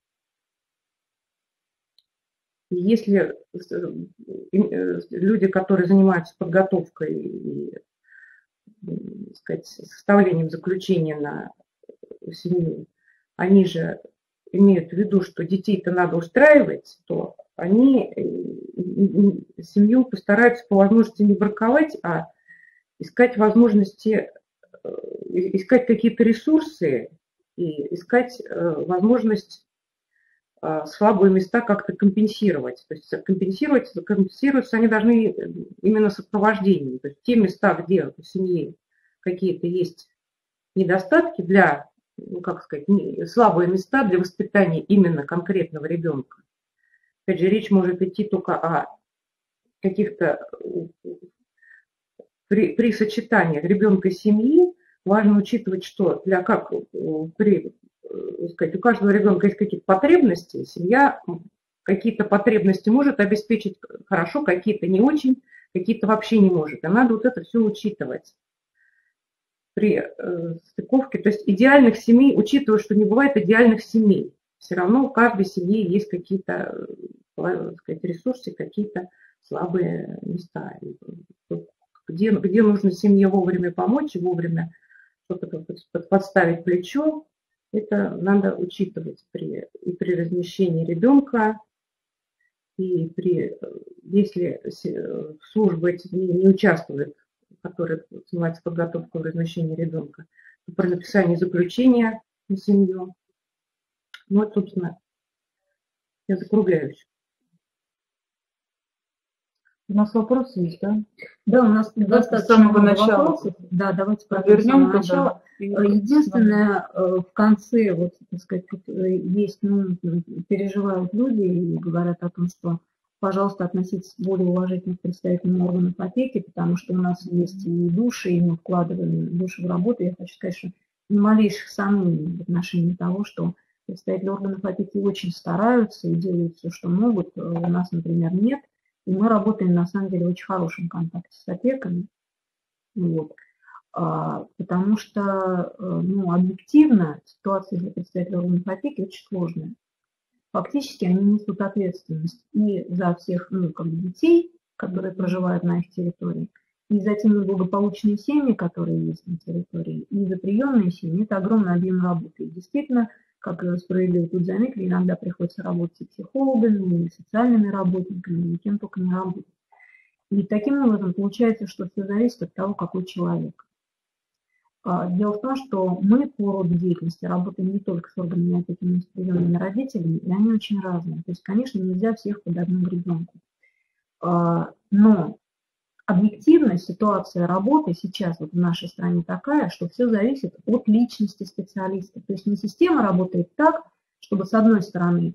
[SPEAKER 3] И если люди, которые занимаются подготовкой и, так сказать, составлением заключения на семью, они же имеют в виду, что детей-то надо устраивать, то они семью постараются по возможности не браковать, а искать возможности, искать какие-то ресурсы и искать возможность слабые места как-то компенсировать. То есть компенсировать, компенсироваться они должны именно сопровождением. То есть те места, где у семьи какие-то есть недостатки для, ну, как сказать, слабые места для воспитания именно конкретного ребенка. Опять же, речь может идти только о каких-то при, при сочетаниях ребенка и семьи. Важно учитывать, что для как при, сказать, у каждого ребенка есть какие-то потребности, семья какие-то потребности может обеспечить хорошо, какие-то не очень, какие-то вообще не может. И надо вот это все учитывать при э, стыковке. То есть идеальных семей, учитывая, что не бывает идеальных семей, все равно у каждой семьи есть какие-то, так сказать, ресурсы, какие-то слабые места, где, где нужно семье вовремя помочь, вовремя что-то подставить плечо. Это надо учитывать при, и при размещении ребенка, и при, если служба эти не, не участвует, которая занимается подготовкой к размещению ребенка, при написании заключения на семью. Ну, вот, собственно, я закругляюсь.
[SPEAKER 1] У нас вопросы есть, да?
[SPEAKER 2] Да, у нас достаточно
[SPEAKER 1] самого
[SPEAKER 2] много
[SPEAKER 1] начала.
[SPEAKER 2] вопросов. Да, давайте
[SPEAKER 1] вернем
[SPEAKER 2] к началу. Единственное, в конце, вот, так сказать, есть, ну, переживают люди и говорят о том, что, пожалуйста, относитесь более уважительно к представителям органов опеки, потому что у нас есть и души, и мы вкладываем души в работу. Я хочу сказать, что ни малейших сомнений в отношении того, что представители органов опеки очень стараются и делают все, что могут. У нас, например, нет. И мы работаем, на самом деле, в очень хорошем контакте с опеками. Вот. А, потому что, ну, объективно ситуация для представителей органов опеки очень сложная. Фактически они несут ответственность и за всех, ну, как бы детей, которые проживают на их территории, и за те неблагополучные семьи, которые есть на территории, и за приемные семьи. Это огромный объем работы. И действительно, как справедливо тут заметили, иногда приходится работать и психологами, и социальными работниками, и кем только не работать. И таким образом получается, что все зависит от того, какой человек. Дело в том, что мы по роду деятельности работаем не только с органами опеки, но и с приемными родителями, и они очень разные. То есть, конечно, нельзя всех под одну гребенку. Но объективно ситуация работы сейчас вот в нашей стране такая, что все зависит от личности специалиста. То есть не система работает так, чтобы с одной стороны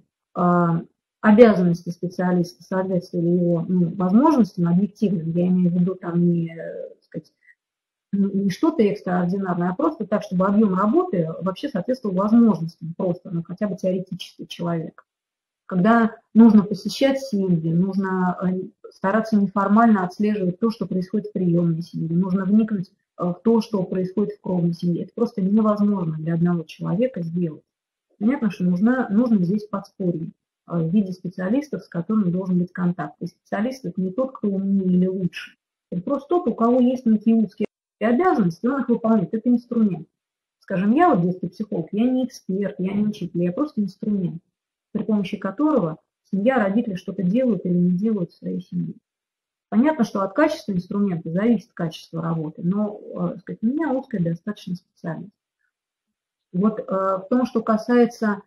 [SPEAKER 2] обязанности специалиста соответствовали его, ну, возможностям объективным, я имею в виду там не, сказать, не что-то экстраординарное, а просто так, чтобы объем работы вообще соответствовал возможностям просто, ну, хотя бы теоретически человека. Когда нужно посещать семьи, нужно стараться неформально отслеживать то, что происходит в приемной семье, нужно вникнуть в то, что происходит в кровной семье. Это просто невозможно для одного человека сделать. Понятно, что нужно, нужно здесь подспорье в виде специалистов, с которыми должен быть контакт. И специалист – это не тот, кто умнее или лучше. Это просто тот, у кого есть некие узкие обязанности, он их выполняет. Это инструмент. Скажем, я вот детский психолог, я не эксперт, я не учитель, я просто инструмент, при помощи которого семья, родители что-то делают или не делают в своей семье. Понятно, что от качества инструмента зависит качество работы, но, так сказать, у меня узкая достаточно специальность. Вот в том, что касается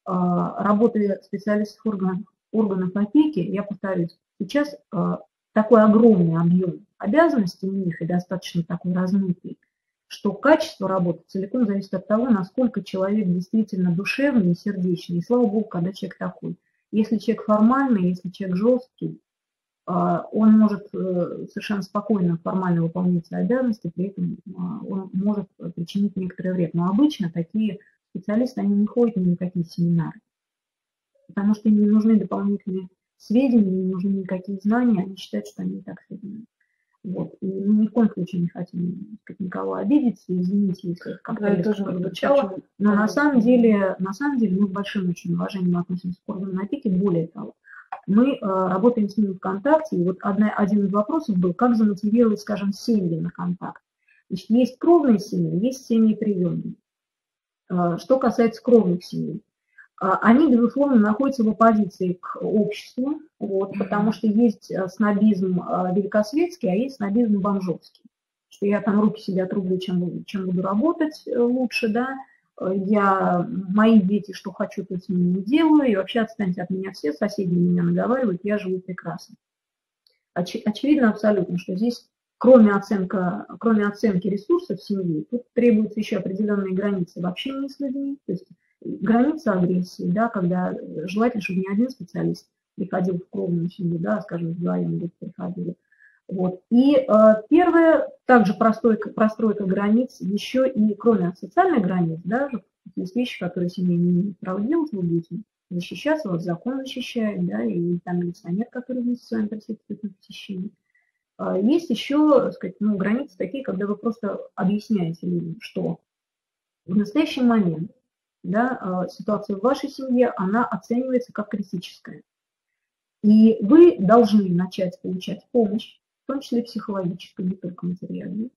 [SPEAKER 2] работы специалистов органов, органов опеки, я повторюсь, сейчас такой огромный объем обязанностей у них и достаточно такой размытый, что качество работы целиком зависит от того, насколько человек действительно душевный и сердечный. И слава богу, когда человек такой. Если человек формальный, если человек жесткий, он может совершенно спокойно формально выполнять свои обязанности, при этом он может причинить некоторый вред. Но обычно такие специалисты, они не ходят ни на какие семинары, потому что им не нужны дополнительные сведения, не нужны никакие знания, они считают, что они и так сведения. Вот. И мы ни в коем случае не хотим, сказать, никого обидеть, извините, если это как-то
[SPEAKER 1] да,
[SPEAKER 2] резко прозвучало, но на самом деле, на самом деле мы с большим очень уважением относимся к органам опеки. Более того, мы э, работаем с ними в контакте, и вот одна, один из вопросов был, как замотивировать, скажем, семьи на контакт. Значит, есть кровные семьи, есть семьи приемные. Э, что касается кровных семей, э, они, безусловно, находятся в оппозиции к обществу, вот, потому что есть снобизм э, великосветский, а есть снобизм бомжовский. Что я там руки себе отрублю, чем, чем буду работать лучше, да, я, мои дети, что хочу, то с ними не делаю, и вообще отстаньте от меня все, соседи меня наговаривают, я живу прекрасно. Оч, очевидно абсолютно, что здесь, кроме, оценка, кроме оценки ресурсов семьи, тут требуются еще определенные границы в общении с людьми, то есть граница агрессии, да, когда желательно, чтобы не один специалист приходил в кровную семью, да, скажем, вдвоем люди приходили. Вот. И э, первое, также простойка, простройка границ, еще и кроме социальных границ, да, есть вещи, которые семья не имеет права делать, вы будете защищаться, вас закон защищает, да, и там милиционер, который вместе с вами присутствует на посещении. Э, есть еще, так сказать, ну, границы такие, когда вы просто объясняете людям, что в настоящий момент, да, э, ситуация в вашей семье, она оценивается как критическая. И вы должны начать получать помощь, в том числе психологическую, не только материальную,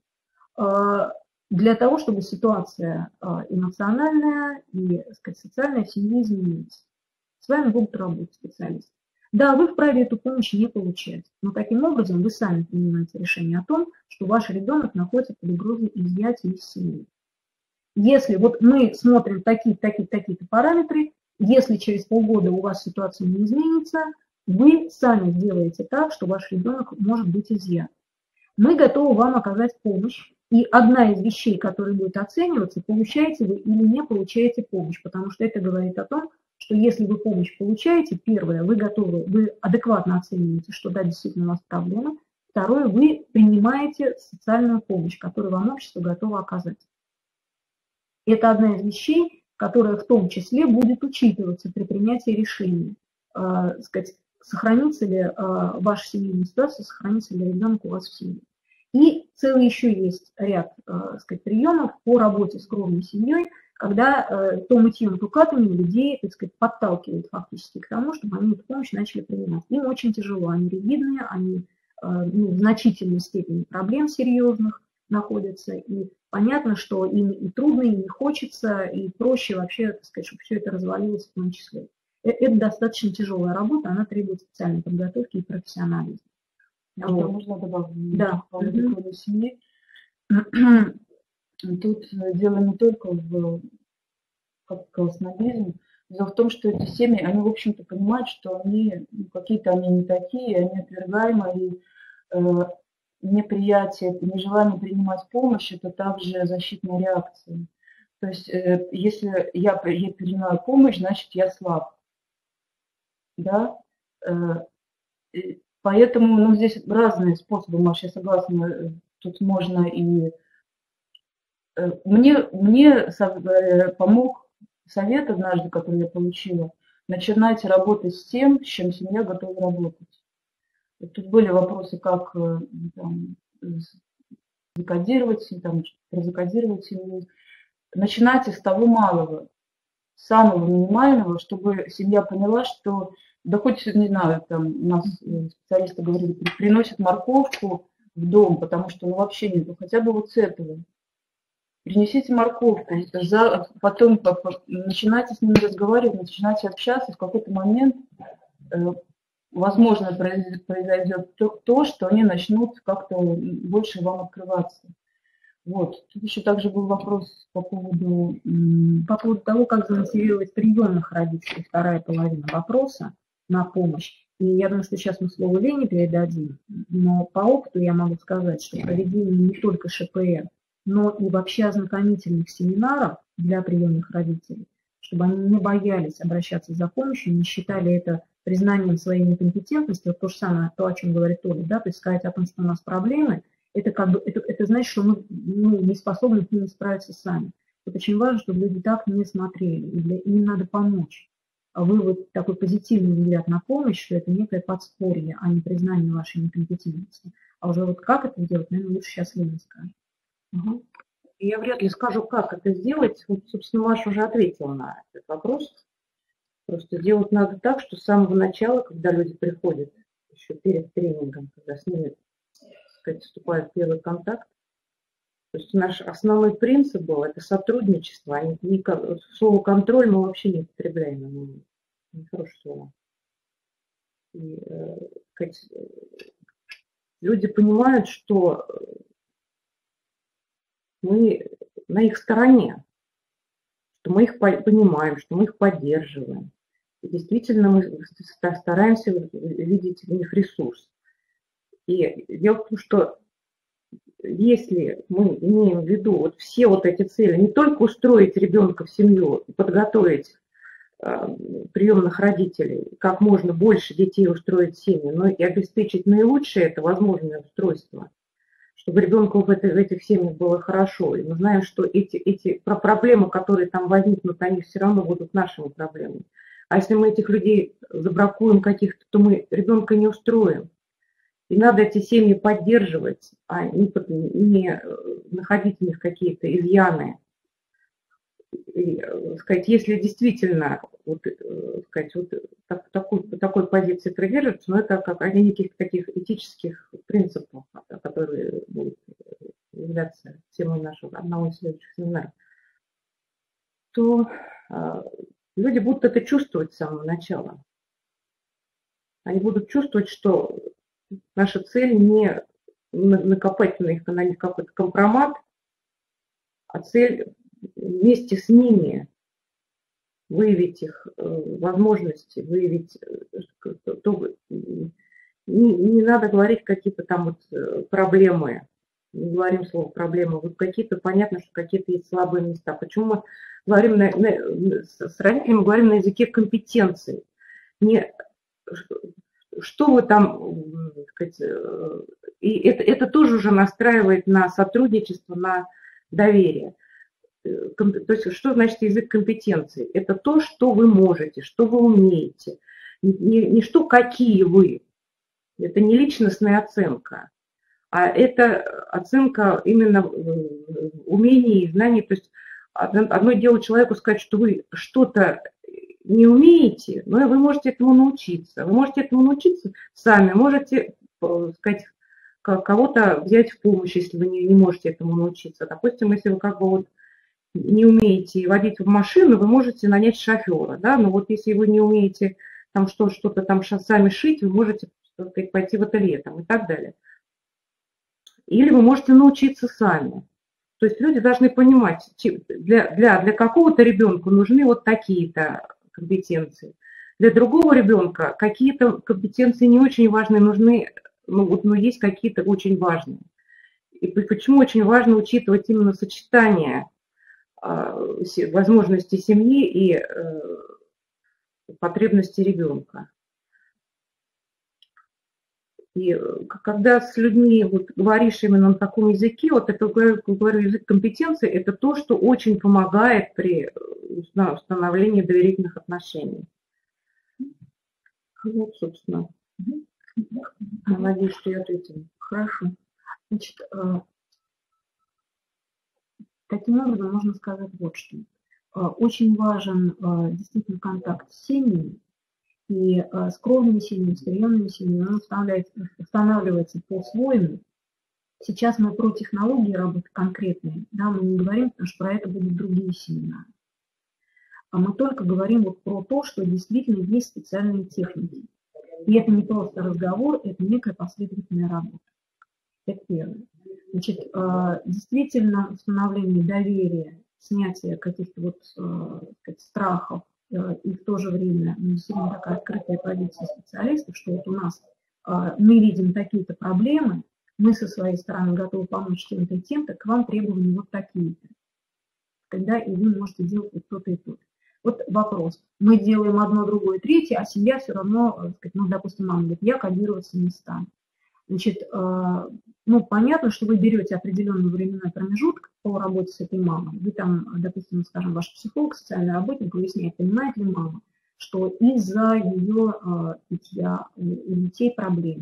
[SPEAKER 2] для того, чтобы ситуация эмоциональная и, так сказать, социальная в семье изменилась. С вами будут работать специалисты. Да, вы вправе эту помощь не получать, но таким образом вы сами принимаете решение о том, что ваш ребенок находится под угрозой изъятия из семьи. Если вот мы смотрим такие, такие, такие-то параметры, если через полгода у вас ситуация не изменится, Вы сами сделаете так, что ваш ребенок может быть изъят. Мы готовы вам оказать помощь. И одна из вещей, которая будет оцениваться, получаете вы или не получаете помощь, потому что это говорит о том, что если вы помощь получаете, первое, вы готовы, вы адекватно оцениваете, что да, действительно у вас проблема. Второе, вы принимаете социальную помощь, которую вам общество готово оказать. Это одна из вещей, которая в том числе будет учитываться при принятии решения. Э, сказать, сохранится ли э, ваша семейная ситуация, сохранится ли ребенок у вас в семье. И целый еще есть ряд э, сказать, приемов по работе с кровной семьей, когда э, то мытьем, то катанием людей, так сказать, подталкивают фактически к тому, чтобы они эту помощь начали принимать. Им очень тяжело, они ригидные, они э, ну, в значительной степени проблем серьезных находятся, и понятно, что им и трудно, и не хочется, и проще вообще, так сказать, чтобы все это развалилось в том числе. Это достаточно тяжелая работа, она требует специальной подготовки и профессионализма.
[SPEAKER 1] А вот. Можно добавить?
[SPEAKER 2] Да.
[SPEAKER 1] По поводу семьи. Тут дело не только в, как сказал, снобизме. Дело в том, что эти семьи, они, в общем-то, понимают, что они, ну, какие-то они не такие, они отвергаемы, и э, неприятие, нежелание принимать помощь, это также защитная реакция. То есть, э, если я, я принимаю помощь, значит, я слаб. Да? Э, поэтому, ну, здесь разные способы, Маша, я согласна, тут можно и... Мне, мне помог совет однажды, который я получила, начинайте работать с тем, с чем семья готова работать. Тут были вопросы, как там, закодировать, там, прозакодировать семью. Начинайте с того малого, самого минимального, чтобы семья поняла, что, да хоть, не знаю, там у нас специалисты говорили, приносят морковку в дом, потому что ну вообще нет, хотя бы вот с этого. Принесите морковку, потом начинайте с ними разговаривать, начинайте общаться, в какой-то момент, возможно, произойдет то, что они начнут как-то больше вам открываться. Вот. Тут еще также был вопрос по поводу,
[SPEAKER 2] по поводу того, как замотивировать приемных родителей, вторая половина вопроса на помощь. И я думаю, что сейчас мы слово Лене передадим, но по опыту я могу сказать, что проведение не только ШПР, но и вообще ознакомительных семинаров для приемных родителей, чтобы они не боялись обращаться за помощью, не считали это признанием своей некомпетентности, вот то же самое, то, о чем говорит Оля, да, то есть сказать о том, что у нас проблемы, это, как бы, это, это значит, что мы ну, не способны с ними справиться сами. Вот очень важно, чтобы люди так не смотрели, и для, им надо помочь. А вы вот такой позитивный взгляд на помощь, что это некое подспорье, а не признание вашей некомпетентности. А уже вот как это делать, наверное, лучше сейчас Лена скажет.
[SPEAKER 3] Угу. Я вряд ли скажу, как это сделать. Вот, собственно, Маша уже ответила на этот вопрос. Просто делать надо так, что с самого начала, когда люди приходят, еще перед тренингом, когда с ними, так сказать, вступает в первый контакт, то есть наш основной принцип был это сотрудничество, а не, не, слово контроль мы вообще не употребляем, оно нехорошее слово. И, э, сказать, люди понимают, что мы на их стороне, что мы их понимаем, что мы их поддерживаем. И действительно мы стараемся видеть в них ресурс. И дело в том, что если мы имеем в виду вот все вот эти цели, не только устроить ребенка в семью, подготовить э, приемных родителей, как можно больше детей устроить в семью, но и обеспечить наилучшее это возможное устройство, чтобы ребенку в, это, в этих семьях было хорошо. И мы знаем, что эти, эти проблемы, которые там возникнут, они все равно будут нашими проблемами. А если мы этих людей забракуем каких-то, то мы ребенка не устроим. И надо эти семьи поддерживать, а не, не находить в них какие-то изъяны. И, сказать, если действительно вот, сказать, вот так, такой, такой позиции придерживаться, но это как один из таких этических принципов, которые будут являться темой нашего одного из следующих семинаров, то э, люди будут это чувствовать с самого начала. Они будут чувствовать, что наша цель не накопать на них, на них какой-то компромат, а цель вместе с ними выявить их возможности, выявить, то, не, не надо говорить какие-то там вот проблемы, не говорим слово проблемы, вот какие-то, понятно, что какие-то есть слабые места. Почему мы говорим на, на, с родителями говорим на языке компетенций? Не, что вы там, так сказать, и это, это тоже уже настраивает на сотрудничество, на доверие. То есть что значит язык компетенций? Это то, что вы можете, что вы умеете. Не, не что какие вы. Это не личностная оценка, а это оценка именно умений и знаний. То есть одно дело человеку сказать, что вы что-то не умеете, но вы можете этому научиться. Вы можете этому научиться сами, можете, сказать, кого-то взять в помощь, если вы не, не можете этому научиться. Допустим, если вы как бы вот не умеете водить в машину, вы можете нанять шофера, да, но вот если вы не умеете там что, что-то там сами шить, вы можете, так сказать, пойти в ателье там, и так далее. Или вы можете научиться сами. То есть люди должны понимать, для, для, для какого-то ребенка нужны вот такие-то компетенции. Для другого ребенка какие-то компетенции не очень важные, нужны, ну, вот, но есть какие-то очень важные. И почему очень важно учитывать именно сочетание возможности семьи и э, потребности ребенка. И когда с людьми вот, говоришь именно на таком языке, вот это, говорю, язык компетенции, это то, что очень помогает при установлении доверительных отношений. Вот, собственно. Я надеюсь, что я ответила.
[SPEAKER 2] Хорошо. Значит, таким образом, можно сказать вот что. Очень важен действительно контакт с семьей, и с кровными семьями, с приемными семьями он устанавливается по-своему. Сейчас мы про технологии работы конкретные, да, мы не говорим, потому что про это будут другие семинары. А мы только говорим вот про то, что действительно есть специальные техники. И это не просто разговор, это некая последовательная работа. Это первое. Значит, действительно установление доверия, снятие каких-то вот, сказать, страхов и в то же время действительно такая открытая позиция специалистов, что вот у нас мы видим такие-то проблемы, мы со своей стороны готовы помочь тем-то и тем-то, к вам требования вот такие-то. Когда и вы можете делать вот то-то и то-то. Вот вопрос. Мы делаем одно, другое, третье, а семья все равно, сказать, ну, допустим, мама говорит, я кодироваться не стану. Значит, ну, понятно, что вы берете определенный временной промежуток по работе с этой мамой. Вы там, допустим, скажем, ваш психолог, социальный работник выясняет, понимает ли мама, что из-за ее питья у детей проблемы.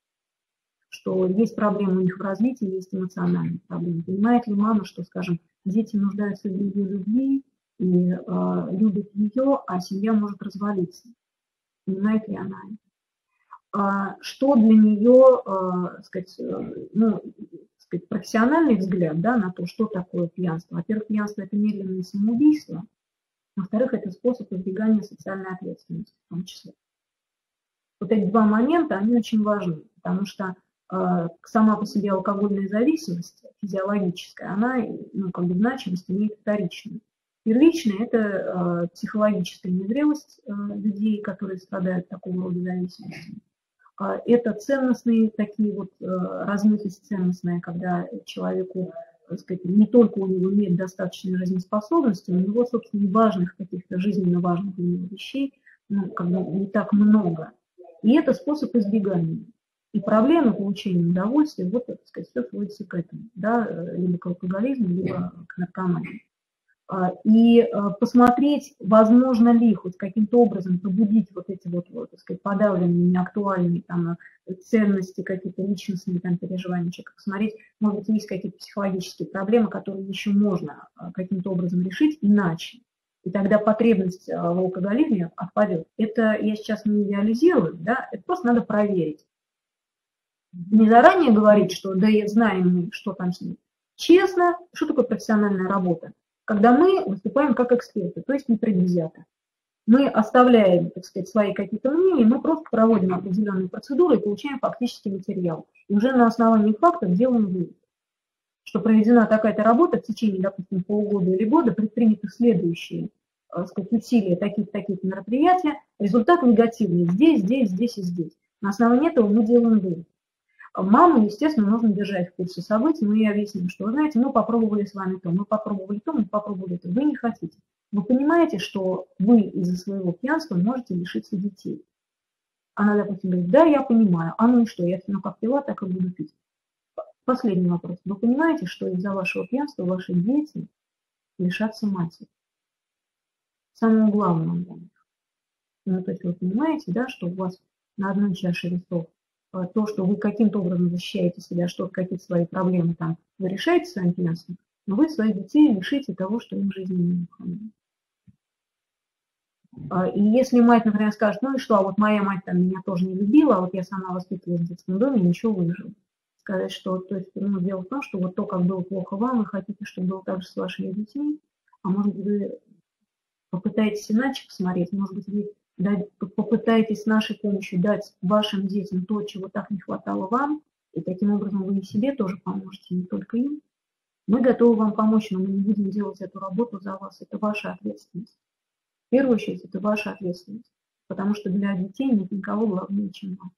[SPEAKER 2] Что есть проблемы у них в развитии, есть эмоциональные проблемы. Понимает ли мама, что, скажем, дети нуждаются в ее любви и э, любят ее, а семья может развалиться? Понимает ли она это? А что для нее, э, сказать, э, ну, сказать, профессиональный взгляд, да, на то, что такое пьянство? Во-первых, пьянство – это медленное самоубийство. Во-вторых, это способ избегания социальной ответственности в том числе. Вот эти два момента, они очень важны, потому что сама по себе алкогольная зависимость физиологическая, она, ну, как бы значимость имеет вторичную. Первичная – это э, психологическая незрелость э, людей, которые страдают такого рода зависимостью. Э, это ценностные такие вот э, размытость ценностная, когда человеку, так сказать, не только у него нет достаточной жизнеспособности, у него, собственно, важных каких-то жизненно важных для него вещей, ну, как бы не так много. И это способ избегания. И проблема получения удовольствия, вот, так сказать, все сводится к этому, да, либо к алкоголизму, либо к наркомании. И посмотреть, возможно ли хоть каким-то образом пробудить вот эти вот, вот, так сказать, подавленные, неактуальные там, ценности, какие-то личностные там, переживания человека, посмотреть, может быть, есть какие-то психологические проблемы, которые еще можно каким-то образом решить иначе. И тогда потребность в алкоголизме отпадет. Это я сейчас не идеализирую, да, это просто надо проверить. Не заранее говорить, что да, знаем мы, что там с ним. Честно, что такое профессиональная работа? Когда мы выступаем как эксперты, то есть не предвзято. Мы оставляем, так сказать, свои какие-то мнения, мы просто проводим определенные процедуры и получаем фактический материал. И уже на основании фактов делаем вывод, что проведена такая-то работа в течение, допустим, полугода или года, предприняты следующие так сказать, усилия таких-таких мероприятий, результат негативный здесь, здесь, здесь и здесь. На основании этого мы делаем вывод. Маму, естественно, нужно держать в курсе событий, мы ей объясним, что, вы знаете, мы попробовали с вами то, мы попробовали то, мы попробовали то, вы не хотите. Вы понимаете, что вы из-за своего пьянства можете лишиться детей. Она, допустим, говорит, да, я понимаю, а ну и что, я ну как пила, так и буду пить. Последний вопрос. Вы понимаете, что из-за вашего пьянства ваши дети лишатся матери? Самого главного для них. Ну, то есть вы понимаете, да, что у вас на одной чаше весов то, что вы каким-то образом защищаете себя, что какие-то свои проблемы там вы решаете своим пьянством, но вы своих детей лишите того, что им в жизни необходимо. И если мать, например, скажет, ну и что, а вот моя мать там меня тоже не любила, а вот я сама воспитывалась в детском доме, ничего, выжила. Сказать, что, то есть, ну, дело в том, что вот то, как было плохо вам, вы хотите, чтобы было так же с вашими детьми, а может быть, вы попытаетесь иначе посмотреть, может быть, вы дать, попытаетесь с нашей помощью дать вашим детям то, чего так не хватало вам, и таким образом вы и себе тоже поможете, не только им. Мы готовы вам помочь, но мы не будем делать эту работу за вас, это ваша ответственность. В первую очередь, это ваша ответственность, потому что для детей нет никого главнее, чем вам.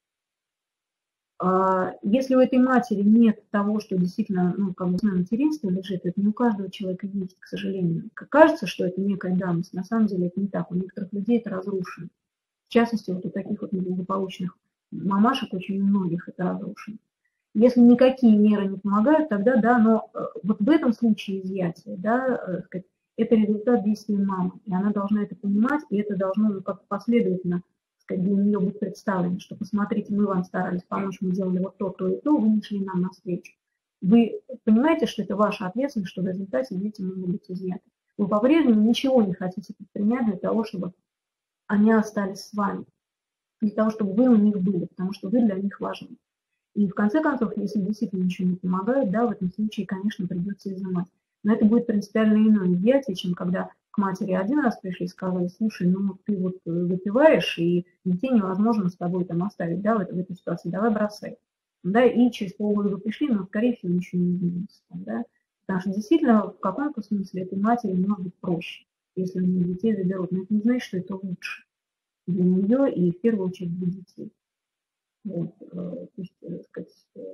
[SPEAKER 2] Если у этой матери нет того, что действительно, ну, как бы на материнстве лежит, это не у каждого человека есть, к сожалению. Кажется, что это некая данность, на самом деле это не так. У некоторых людей это разрушено. В частности, вот у таких вот неблагополучных мамашек очень у многих это разрушено. Если никакие меры не помогают, тогда да, но вот в этом случае изъятие, да, это результат действия мамы, и она должна это понимать, и это должно, ну, как последовательно для нее быть представлено, что посмотрите, мы вам старались помочь, мы делали вот то, то и то, вы не шли нам навстречу. Вы понимаете, что это ваша ответственность, что в результате дети могут быть изъяты. Вы по-прежнему ничего не хотите предпринять для того, чтобы они остались с вами, для того, чтобы вы у них были, потому что вы для них важны. И в конце концов, если действительно ничего не помогает, да, в этом случае, конечно, придется изымать. Но это будет принципиально иное изъятие, чем когда к матери один раз пришли и сказали, слушай, ну ты вот выпиваешь, и детей невозможно с тобой там оставить, да, в, этой, в этой ситуации, давай бросай. Да, и через полгода вы пришли, но, скорее всего, ничего не изменится. Да? Потому что действительно, в каком-то смысле этой матери может быть проще, если у нее детей заберут. Но это не значит, что это лучше для нее и в первую очередь для детей. Вот, то есть, сказать,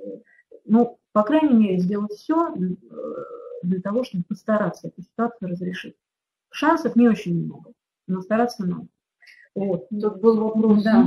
[SPEAKER 2] ну, по крайней мере, сделать все для того, чтобы постараться эту ситуацию разрешить. Шансов не очень много, но стараться надо. Вот.
[SPEAKER 3] Тут был вопрос.
[SPEAKER 2] Да.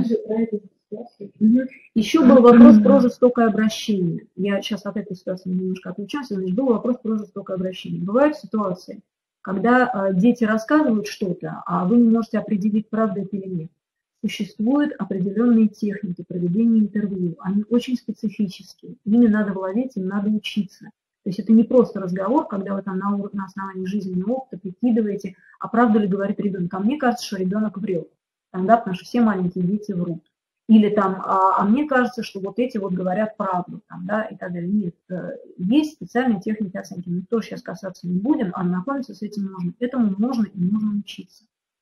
[SPEAKER 2] Угу. Еще был вопрос про жестокое обращение. Я сейчас от этой ситуации немножко отвлечусь. Значит, был вопрос про жестокое обращение. Бывают ситуации, когда э, дети рассказывают что-то, а вы не можете определить, правда это или нет. Существуют определенные техники проведения интервью. Они очень специфические. Ими надо владеть, им надо учиться. То есть это не просто разговор, когда вы там на, на основании жизненного опыта прикидываете, а правду ли говорит ребенок. А мне кажется, что ребенок врет, там, да, потому что все маленькие дети врут. Или там, а, а мне кажется, что вот эти вот говорят правду, там, да, и так далее. Нет, есть специальные техники оценки. Мы тоже сейчас касаться не будем, а знакомиться с этим можно. Этому можно и нужно учиться.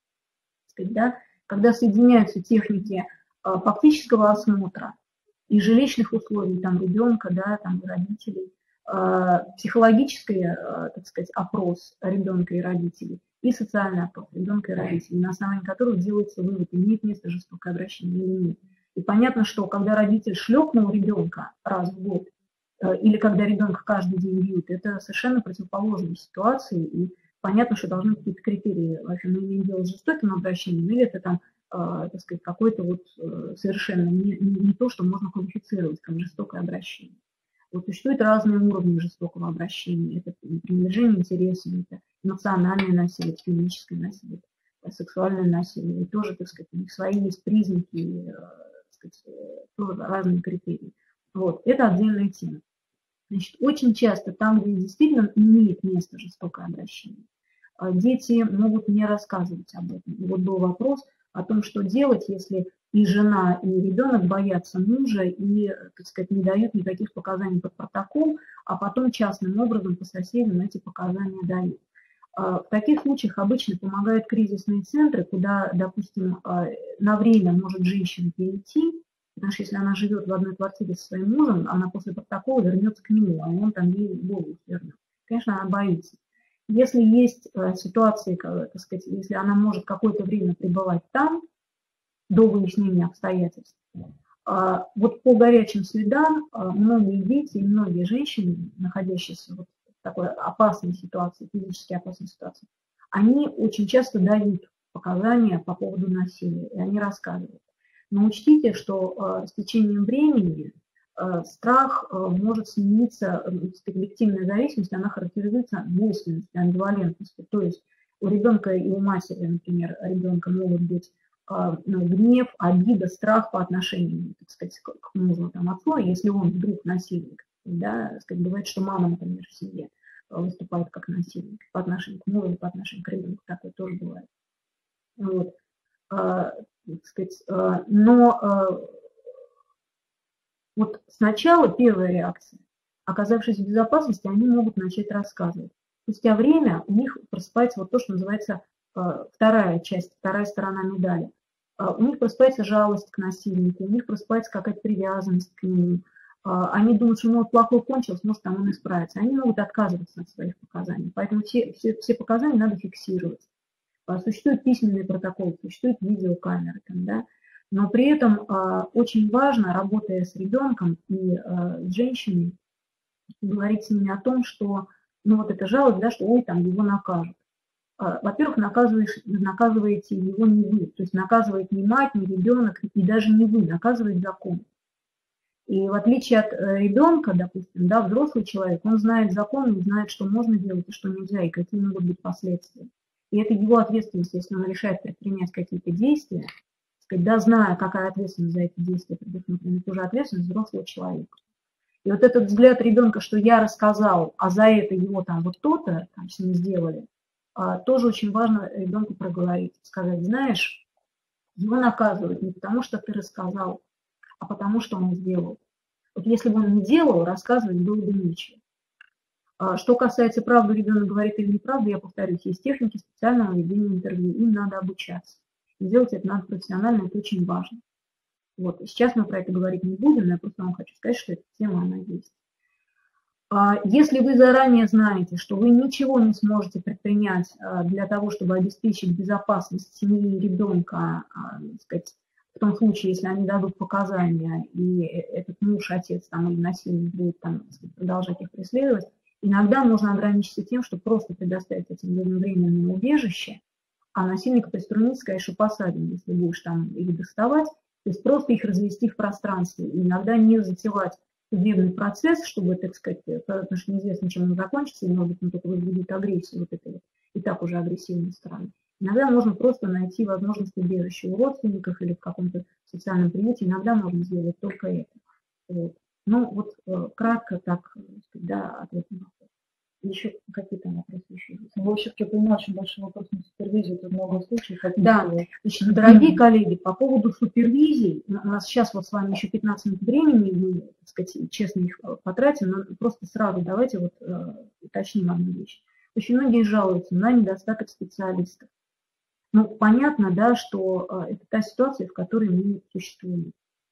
[SPEAKER 2] Да? Когда соединяются техники а, фактического осмотра и жилищных условий там, ребенка, да, там, родителей, психологический, так сказать, опрос ребенка и родителей и социальный опрос ребенка и родителей, на основании которых делается вывод, имеет место жестокое обращение или нет. И понятно, что когда родитель шлепнул ребенка раз в год, или когда ребенка каждый день бьют, это совершенно противоположные ситуации, и понятно, что должны быть какие-то критерии, вообще мы имеем дело с жестоким обращением, или это там, так сказать, какое-то вот совершенно не, не то, что можно квалифицировать как жестокое обращение. Вот существуют разные уровни жестокого обращения. Это пренебрежение интересами, это эмоциональное насилие, физическое насилие, сексуальное насилие. И тоже, так сказать, у них свои есть признаки, так сказать, тоже разные критерии. Вот, это отдельная тема. Значит, очень часто там, где действительно имеет место жестокое обращение, дети могут не рассказывать об этом. И вот был вопрос о том, что делать, если и жена, и ребенок боятся мужа и, так сказать, не дают никаких показаний под протокол, а потом частным образом по соседям эти показания дают. В таких случаях обычно помогают кризисные центры, куда, допустим, на время может женщина перейти, потому что если она живет в одной квартире со своим мужем, она после протокола вернется к нему, а он там ей голову свернет. Конечно, она боится. Если есть ситуации, так сказать, если она может какое-то время пребывать там, до выяснения обстоятельств, вот по горячим следам многие дети и многие женщины, находящиеся вот в такой опасной ситуации, физически опасной ситуации, они очень часто дают показания по поводу насилия, и они рассказывают. Но учтите, что с течением времени страх может смениться, объективная зависимость, она характеризуется двойственностью, амбивалентностью. То есть у ребенка и у матери, например, ребенка могут быть гнев, обида, страх по отношению, так сказать, к мужу, там, отцу, если он вдруг насильник. Да, так сказать, бывает, что мама, например, в семье выступает как насильник по отношению к мужу, по отношению к ребенку, такое тоже бывает. Вот. Так сказать, но вот сначала первая реакция, оказавшись в безопасности, они могут начать рассказывать. Спустя время у них просыпается вот то, что называется вторая часть, вторая сторона медали. У них просыпается жалость к насильнику, у них просыпается какая-то привязанность к нему. Они думают, что ну, плохо кончилось, может, там он исправится. Они могут отказываться от своих показаний. Поэтому все, все, все показания надо фиксировать. Существует письменный протокол, существует видеокамеры, там, да? Но при этом а, очень важно, работая с ребенком и а, с женщиной, говорить с ними о том, что ну вот это жалость, да, что ой, там его накажут. А, во-первых, наказываете его не вы, то есть наказывает не мать, не ребенок, и даже не вы, наказывает закон. И в отличие от ребенка, допустим, да, взрослый человек, он знает закон, он знает, что можно делать и что нельзя, и какие могут быть последствия. И это его ответственность, если он решает предпринять какие-то действия, сказать, да, зная, какая ответственность за эти действия предусмотрена, это уже ответственность взрослого человека. И вот этот взгляд ребенка, что я рассказал, а за это его там вот то-то там с ним сделали, тоже очень важно ребенку проговорить, сказать, знаешь, его наказывают не потому, что ты рассказал, а потому, что он сделал. Вот если бы он не делал, рассказывать было бы нечего. Что касается правды, ребенок говорит или неправду, я повторюсь, есть техники специального ведения интервью, им надо обучаться. И делать это надо профессионально, это очень важно. Вот. Сейчас мы про это говорить не будем, но я просто вам хочу сказать, что эта тема, она есть. Если вы заранее знаете, что вы ничего не сможете предпринять для того, чтобы обеспечить безопасность семьи и ребенка, так сказать, в том случае, если они дадут показания, и этот муж, отец там, или насильник будет там, так сказать, продолжать их преследовать, иногда можно ограничиться тем, что просто предоставить этим людям временное убежище, а насильника приструнить, сказать, что посадим, если будешь там или доставать, то есть просто их развести в пространстве, и иногда не затевать судебный процесс, чтобы, так сказать, потому что неизвестно, чем он закончится, и, может быть, он только возбудит агрессию вот этой вот, и так уже агрессивной стороны. Иногда можно просто найти возможность убежища у родственников или в каком-то социальном приюте, иногда можно сделать только это. Вот. Ну, вот кратко так, да, ответ на вопрос. Еще какие-то вопросы еще есть?
[SPEAKER 1] Вы все-таки поднимали очень большой вопрос на супервизию, тут много случаев.
[SPEAKER 2] Да, значит, дорогие коллеги, по поводу супервизий, у нас сейчас вот с вами еще пятнадцать минут времени, мы, так сказать, честно их потратим, но просто сразу давайте вот э, уточним одну вещь. Очень многие жалуются на недостаток специалистов. Ну, понятно, да, что э, это та ситуация, в которой мы существуем.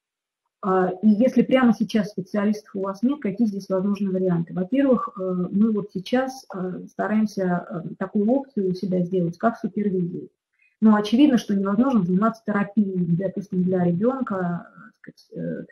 [SPEAKER 2] И если прямо сейчас специалистов у вас нет, какие здесь возможны варианты? Во-первых, мы вот сейчас стараемся такую опцию у себя сделать, как супервизию. Но очевидно, что невозможно заниматься терапией, допустим, для ребенка, так сказать,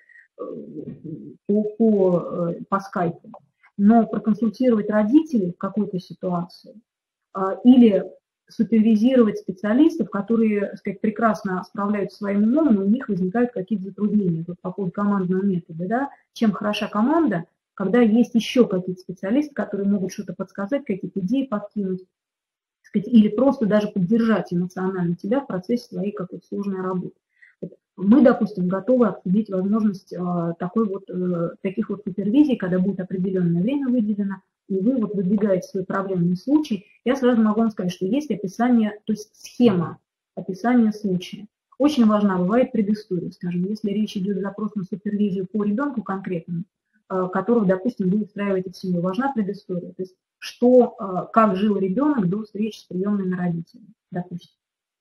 [SPEAKER 2] по, по, по скайпу. Но проконсультировать родителей в какой-то ситуации или супервизировать специалистов, которые, так сказать, прекрасно справляются своим умом, но у них возникают какие-то затруднения вот, по поводу командного метода. Да? Чем хороша команда, когда есть еще какие-то специалисты, которые могут что-то подсказать, какие-то идеи подкинуть, так сказать, или просто даже поддержать эмоционально тебя в процессе своей какой-то сложной работы. Мы, допустим, готовы обсудить возможность э, такой вот, э, таких вот супервизий, когда будет определенное время выделено, и вы вот выдвигаете свой проблемный случай. Я сразу могу вам сказать, что есть описание, то есть схема описания случая. Очень важна бывает предыстория, скажем, если речь идет о запрос на супервизию по ребенку конкретному, э, которого, допустим, вы устраиваете в семью, важна предыстория, то есть что, э, как жил ребенок до встречи с приемными родителями, допустим.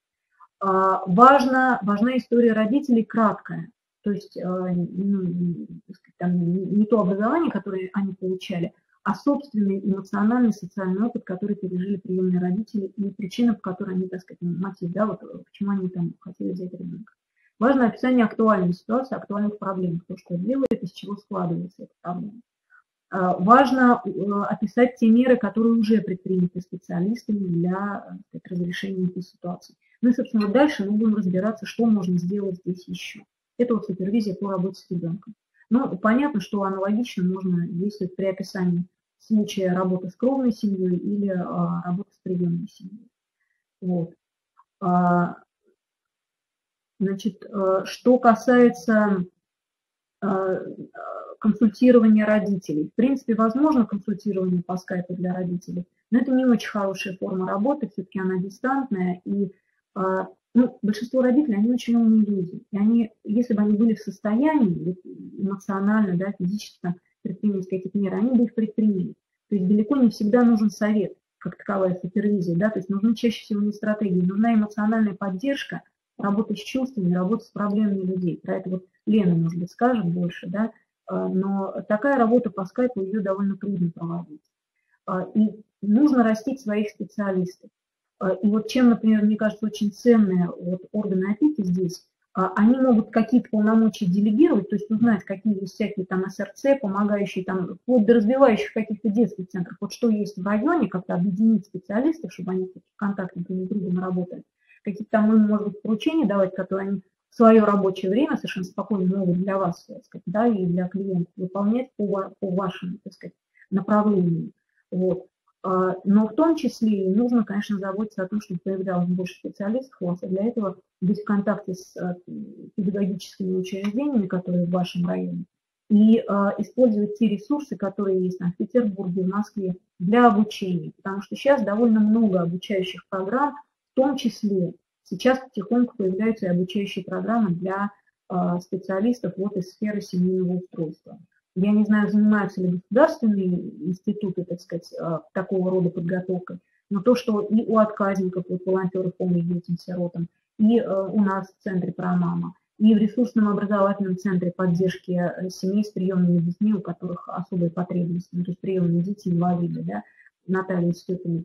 [SPEAKER 2] Важна, важна история родителей краткая, то есть ну, там, не то образование, которое они получали, а собственный эмоциональный, социальный опыт, который пережили приемные родители, и причина, по которой они, так сказать, мотив, да, вот почему они там хотели взять ребенка. Важно описание актуальной ситуации, актуальных проблем, кто что делает, из чего складывается эта проблема. Важно описать те меры, которые уже предприняты специалистами для сказать, разрешения этой ситуации. Ну и, собственно, вот дальше мы будем разбираться, что можно сделать здесь еще. Это вот супервизия по работе с ребенком. Но понятно, что аналогично можно действовать при описании случая работы с кровной семьей или а, работы с приемной семьей. Вот. А, значит, а, что касается а, консультирования родителей. В принципе, возможно консультирование по скайпу для родителей, но это не очень хорошая форма работы, все-таки она дистантная, и а, ну, большинство родителей, они очень умные люди. И они, если бы они были в состоянии эмоционально, да, физически там, предпринять какие-то меры, они бы их предприняли. То есть далеко не всегда нужен совет, как таковая супервизия. Да? То есть нужны чаще всего не стратегии, нужна эмоциональная поддержка, работа с чувствами, работа с проблемами людей. Про это вот Лена, может быть, скажет больше. Да? Но такая работа по скайпу, ее довольно трудно проводить. И нужно растить своих специалистов. И вот чем, например, мне кажется, очень ценные вот органы опеки здесь, они могут какие-то полномочия делегировать, то есть узнать, какие есть всякие там эс эр цэ, помогающие там, вплоть до развивающих каких-то детских центров, вот что есть в районе, как-то объединить специалистов, чтобы они в контакте друг с другом работали. Какие-то там им, может быть, поручения давать, которые они в свое рабочее время совершенно спокойно могут для вас, так сказать, да, и для клиентов выполнять по, по вашему, так сказать, направлению. Вот. Но в том числе нужно, конечно, заботиться о том, чтобы появлялось больше специалистов у вас, и для этого быть в контакте с педагогическими учреждениями, которые в вашем районе, и использовать те ресурсы, которые есть там, в Петербурге, в Москве для обучения, потому что сейчас довольно много обучающих программ, в том числе сейчас потихоньку появляются и обучающие программы для специалистов вот из сферы семейного устройства. Я не знаю, занимаются ли государственные институты, так сказать, такого рода подготовкой, но то, что и у отказников, вот волонтеров помощи детям-сиротам, и у нас в центре «Промама», и в ресурсном образовательном центре поддержки семей с приемными детьми, у которых особые потребности, ну, то есть приемные дети инвалиды, да, Наталья Степина,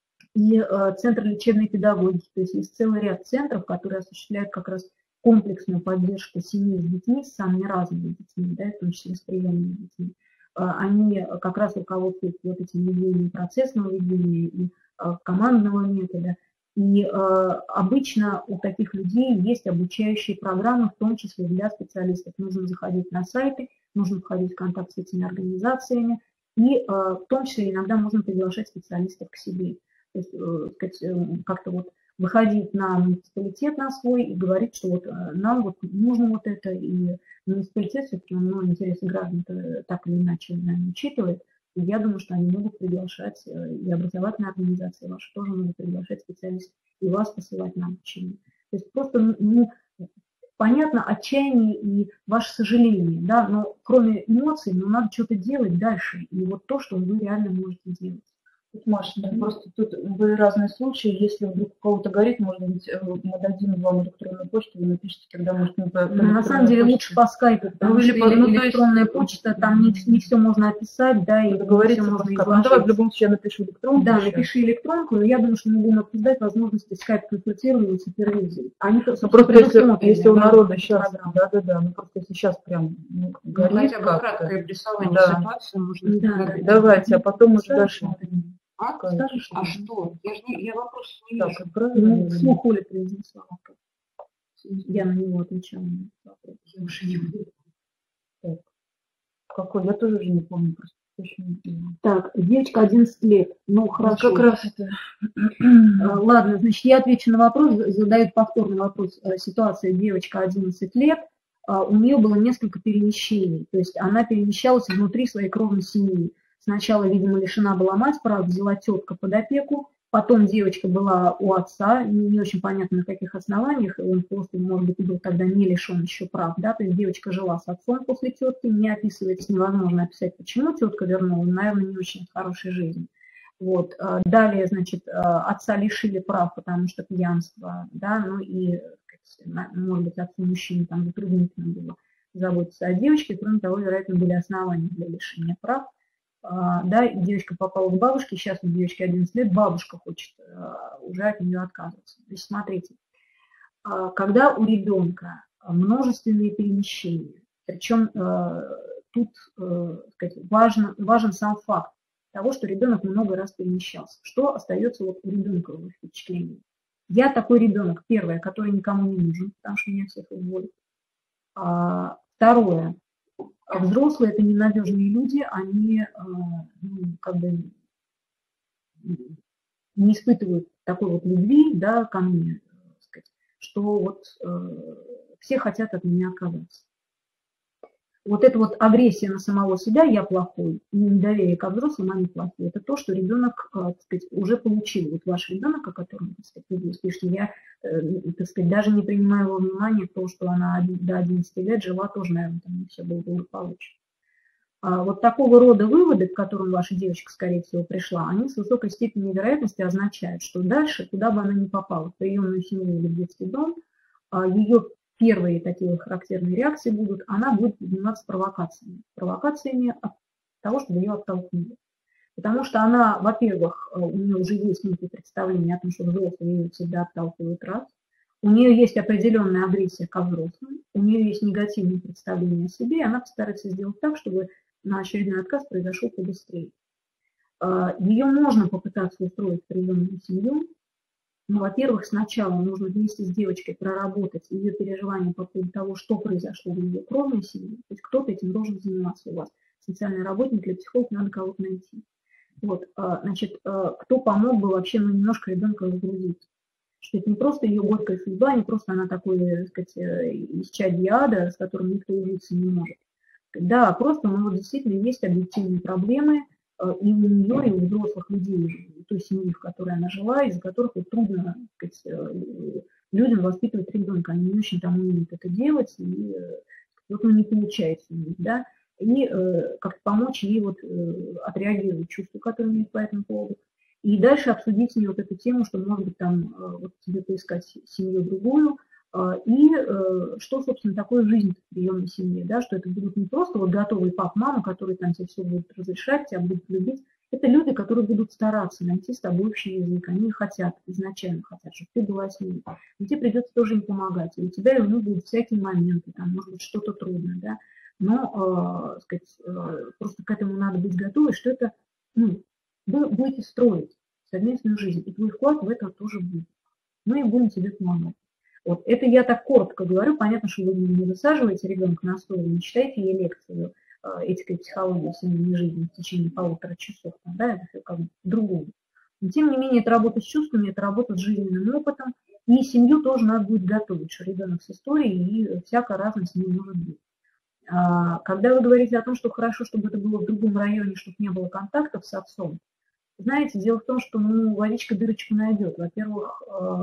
[SPEAKER 2] и центр лечебной педагогики, то есть есть целый ряд центров, которые осуществляют как раз комплексную поддержку семей с детьми, с самыми разными детьми, да, в том числе с приемными детьми. Они как раз руководствуются вот этим ведением процессного ведения и командного метода. И обычно у таких людей есть обучающие программы, в том числе для специалистов. Нужно заходить на сайты, нужно входить в контакт с этими организациями, и в том числе иногда можно приглашать специалистов к себе. То есть как-то вот выходить на муниципалитет на свой и говорить, что вот нам вот нужно вот это, и муниципалитет все-таки ну, интересы граждан так или иначе, наверное, учитывает, и я думаю, что они могут приглашать, и образовательные организации ваши тоже могут приглашать специалистов, и вас посылать на обучение. То есть просто, ну, понятно, отчаяние и ваше сожаление, да, но кроме эмоций, ну, надо что-то делать дальше, и вот то, что вы реально можете делать.
[SPEAKER 1] Маша, да, просто тут были разные случаи. Если вдруг у кого-то горит, может быть, мы дадим вам электронную почту, вы напишите, когда может не по,
[SPEAKER 2] на самом деле почте. Лучше по скайпу, потому ну, что по, ну, электронная есть, почта, там не, не все можно описать, да, и
[SPEAKER 1] говорить можно изложить. Ну, давай в любом случае я напишу электронку.
[SPEAKER 2] Да, напиши электронку, но я думаю, что мы будем обсуждать возможности скайп-консультирования и супервизии. Они
[SPEAKER 1] ну, просто если, если у народа сейчас, да-да-да, ну просто если сейчас прям ну, горит
[SPEAKER 3] ну, как-то. Обрисование
[SPEAKER 1] да.
[SPEAKER 3] ситуации можно
[SPEAKER 1] да, да, давайте, а потом уже дальше.
[SPEAKER 3] А, скажешь, а что? Я, ж не, я вопрос не
[SPEAKER 1] так,
[SPEAKER 3] вижу.
[SPEAKER 1] Ну,
[SPEAKER 2] вслух Оля произнесла вопрос. Я на него отвечала.
[SPEAKER 3] Я уже не буду.
[SPEAKER 1] Так. Какой? Я тоже уже не помню. Просто очень...
[SPEAKER 2] Так, девочка одиннадцать лет. Ну, хорошо.
[SPEAKER 1] Ну, как раз это...
[SPEAKER 2] Ладно, значит, я отвечу на вопрос. Задают повторный вопрос. Ситуация девочка одиннадцать лет. У нее было несколько перемещений. То есть она перемещалась внутри своей кровной семьи. Сначала, видимо, лишена была мать прав, взяла тетка под опеку, потом девочка была у отца, не, не очень понятно на каких основаниях, он просто, может быть, был тогда не лишен еще прав, да, то есть девочка жила с отцом после тетки, не описывается, невозможно описать, почему тетка вернула, наверное, не очень хорошей жизни. Вот. Далее, значит, отца лишили прав, потому что пьянство, да, ну и, может быть, отцу мужчине там затруднительно было заботиться о девочке, кроме того, вероятно, были основания для лишения прав. да, девочка попала к бабушке, сейчас у девочки одиннадцать лет, бабушка хочет уже от нее отказываться. То есть смотрите, когда у ребенка множественные перемещения, причем тут сказать, важно, важен сам факт того, что ребенок много раз перемещался. Что остается вот у ребенка в впечатлении? Я такой ребенок, первое, который никому не нужен, потому что меня всех уволят. А, второе, взрослые это ненадежные люди, они ну, как бы не испытывают такой вот любви, да, ко мне, сказать, что вот э, все хотят от меня отказаться. Вот эта вот агрессия на самого себя, я плохой, и недоверие ко взрослым, они плохие, это то, что ребенок, так сказать, уже получил. Вот ваш ребенок, о котором, так сказать, вы пишете, я, так сказать, даже не принимаю во внимание то, что она до одиннадцати лет жила, тоже, наверное, там не все было благополучно. А вот такого рода выводы, к которым ваша девочка, скорее всего, пришла, они с высокой степенью вероятности означают, что дальше, куда бы она ни попала, в приемную семью или в детский дом, ее первые такие характерные реакции будут, она будет заниматься провокациями. Провокациями от того, чтобы ее оттолкнули. Потому что она, во-первых, у нее уже есть некие представления о том, что взрослые ее всегда отталкивают раз. У нее есть определенная агрессия ко взрослым, у нее есть негативные представления о себе, и она постарается сделать так, чтобы на очередной отказ произошел побыстрее. Ее можно попытаться устроить в приемную семью. Ну, во-первых, сначала нужно вместе с девочкой проработать ее переживания по поводу того, что произошло в ее кровной семье. То есть кто-то этим должен заниматься у вас. Социальный работник или психолог, надо кого-то найти. Вот, значит, кто помог бы вообще ну, немножко ребенка разгрузить. Что это не просто ее горькая судьба, не просто она такой, так сказать, исчадие ада, с которым никто ужиться не может. Да, просто ну, вот действительно есть объективные проблемы, и у нее, и у взрослых людей, той семьи, в которой она жила, из-за которых вот трудно, так сказать, людям воспитывать ребенка. Они не очень там умеют это делать, и вот ну, не получается у них, да, и э, как-то помочь ей вот э, отреагировать чувства, которые у нее по этому поводу. И дальше обсудить с ней вот эту тему, что, может быть, там э, вот тебе поискать семью другую, и что, собственно, такое жизнь в приемной семье, да, что это будут не просто вот готовые пап, мама, которые там тебе все будут разрешать, тебя будут любить, это люди, которые будут стараться найти с тобой общий язык, они хотят, изначально хотят, чтобы ты была с ними, и тебе придется тоже им помогать, и у тебя и у них будут всякие моменты, там, может быть, что-то трудное, да, но, э, сказать, э, просто к этому надо быть готовой, что это, ну, вы будете строить совместную жизнь, и твой вклад в это тоже будет, мы и будем тебе помогать. Вот. Это я так коротко говорю, понятно, что вы не высаживаете ребенка на стол, не читаете ей лекцию этикой психологии в семейной жизни в течение полутора часов, да, это все как бы по-другому. Но тем не менее, это работа с чувствами, это работа с жизненным опытом, и семью тоже надо будет готовить, что ребенок с историей, и всякое разное с ним может быть. Когда вы говорите о том, что хорошо, чтобы это было в другом районе, чтобы не было контактов с отцом, знаете, дело в том, что ну, водичка дырочку найдет. Во-первых,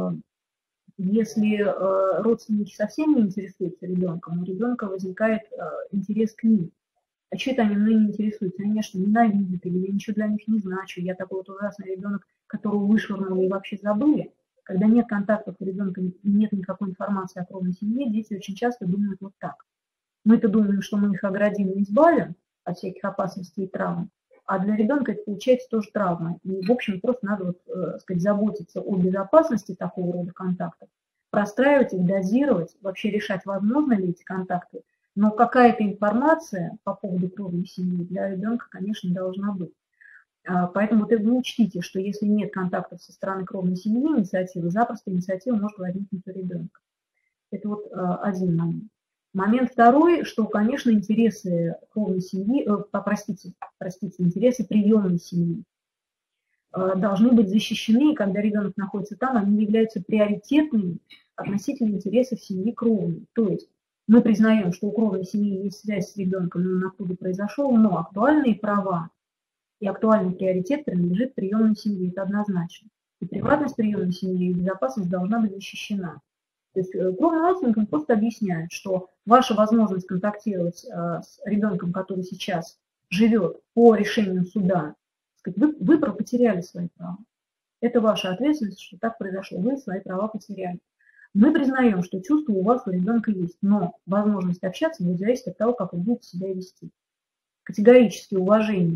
[SPEAKER 2] если э, родственники совсем не интересуются ребенком, у ребенка возникает э, интерес к ним. А что это они мной не интересуются? Они, конечно, ненавидят, или я ничего для них не значу. Я такой вот ужасный ребенок, которого вышвырнули и вообще забыли. Когда нет контактов у ребенка, нет никакой информации о кровной семье, дети очень часто думают вот так. Мы-то думаем, что мы их оградим и избавим от всяких опасностей и травм, а для ребенка это получается тоже травма. И, в общем, просто надо вот, э, сказать, заботиться о безопасности такого рода контактов, простраивать их, дозировать, вообще решать, возможно ли эти контакты. Но какая-то информация по поводу кровной семьи для ребенка, конечно, должна быть. А, поэтому вот вы учтите, что если нет контактов со стороны кровной семьи, инициативы, запросто инициатива может возникнуть у ребенка. Это вот а, один момент. Момент второй, что, конечно, интересы кровной семьи, э, простите, простите, интересы приемной семьи э, должны быть защищены, и когда ребенок находится там, они являются приоритетными относительно интересов семьи кровной. То есть мы признаем, что у кровной семьи есть связь с ребенком, и он оттуда произошел, но актуальные права и актуальный приоритет принадлежит приемной семье, это однозначно. И приватность приемной семьи и безопасность должна быть защищена. То есть кровным родственникам просто объясняют, что ваша возможность контактировать э, с ребенком, который сейчас живет по решению суда, сказать, вы, вы потеряли свои права. Это ваша ответственность, что так произошло. Вы свои права потеряли. Мы признаем, что чувства у вас у ребенка есть, но возможность общаться будет зависеть от того, как вы будете себя вести. Категорически уважение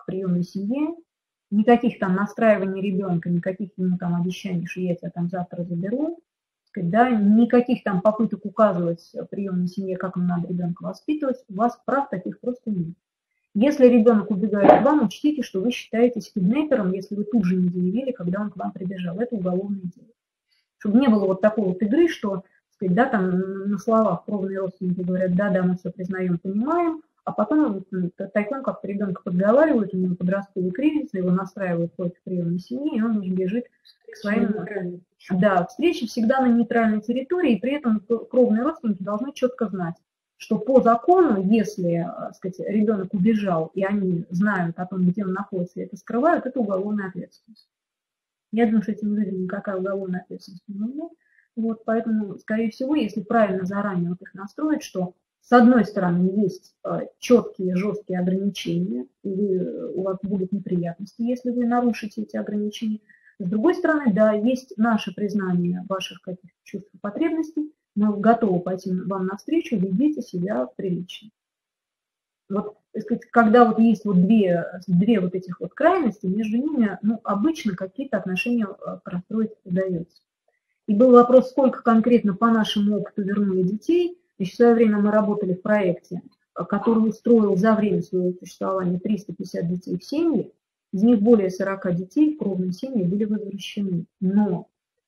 [SPEAKER 2] к приемной семье, никаких там настраиваний ребенка, никаких ему там обещаний, что я тебя там завтра заберу, да, никаких там попыток указывать приемной семье, как им надо ребенка воспитывать, у вас прав таких просто нет. Если ребенок убегает к вам, учтите, что вы считаетесь киднепером, если вы тут же не заявили, когда он к вам прибежал. Это уголовное дело. Чтобы не было вот такой вот игры, что, сказать, да, там на словах кровные родственники говорят, да, да, мы все признаем, понимаем, а потом тайком как-то ребенка подговаривают, у него подростковый кризис, его настраивают против приемной семьи, и он уже бежит к своим... Да, встречи всегда на нейтральной территории, и при этом кровные родственники должны четко знать, что по закону, если, так сказать, ребенок убежал, и они знают о том, где он находится, и это скрывают, это уголовная ответственность. Я думаю, что этим людям никакая уголовная ответственность не нужна. Вот, поэтому, скорее всего, если правильно заранее вот их настроить, что с одной стороны есть четкие, жесткие ограничения, и вы, у вас будут неприятности, если вы нарушите эти ограничения. С другой стороны, да, есть наше признание ваших каких-то чувств и потребностей, мы готовы пойти вам навстречу, ведите себя прилично. Вот, так сказать, когда вот есть вот две, две вот этих вот крайности, между ними, ну, обычно какие-то отношения простроить удается. И был вопрос, сколько конкретно по нашему опыту вернули детей. Значит, в свое время мы работали в проекте, который устроил за время своего существования триста пятьдесят детей в семьи. Из них более сорока детей в кровной семье были возвращены. Но,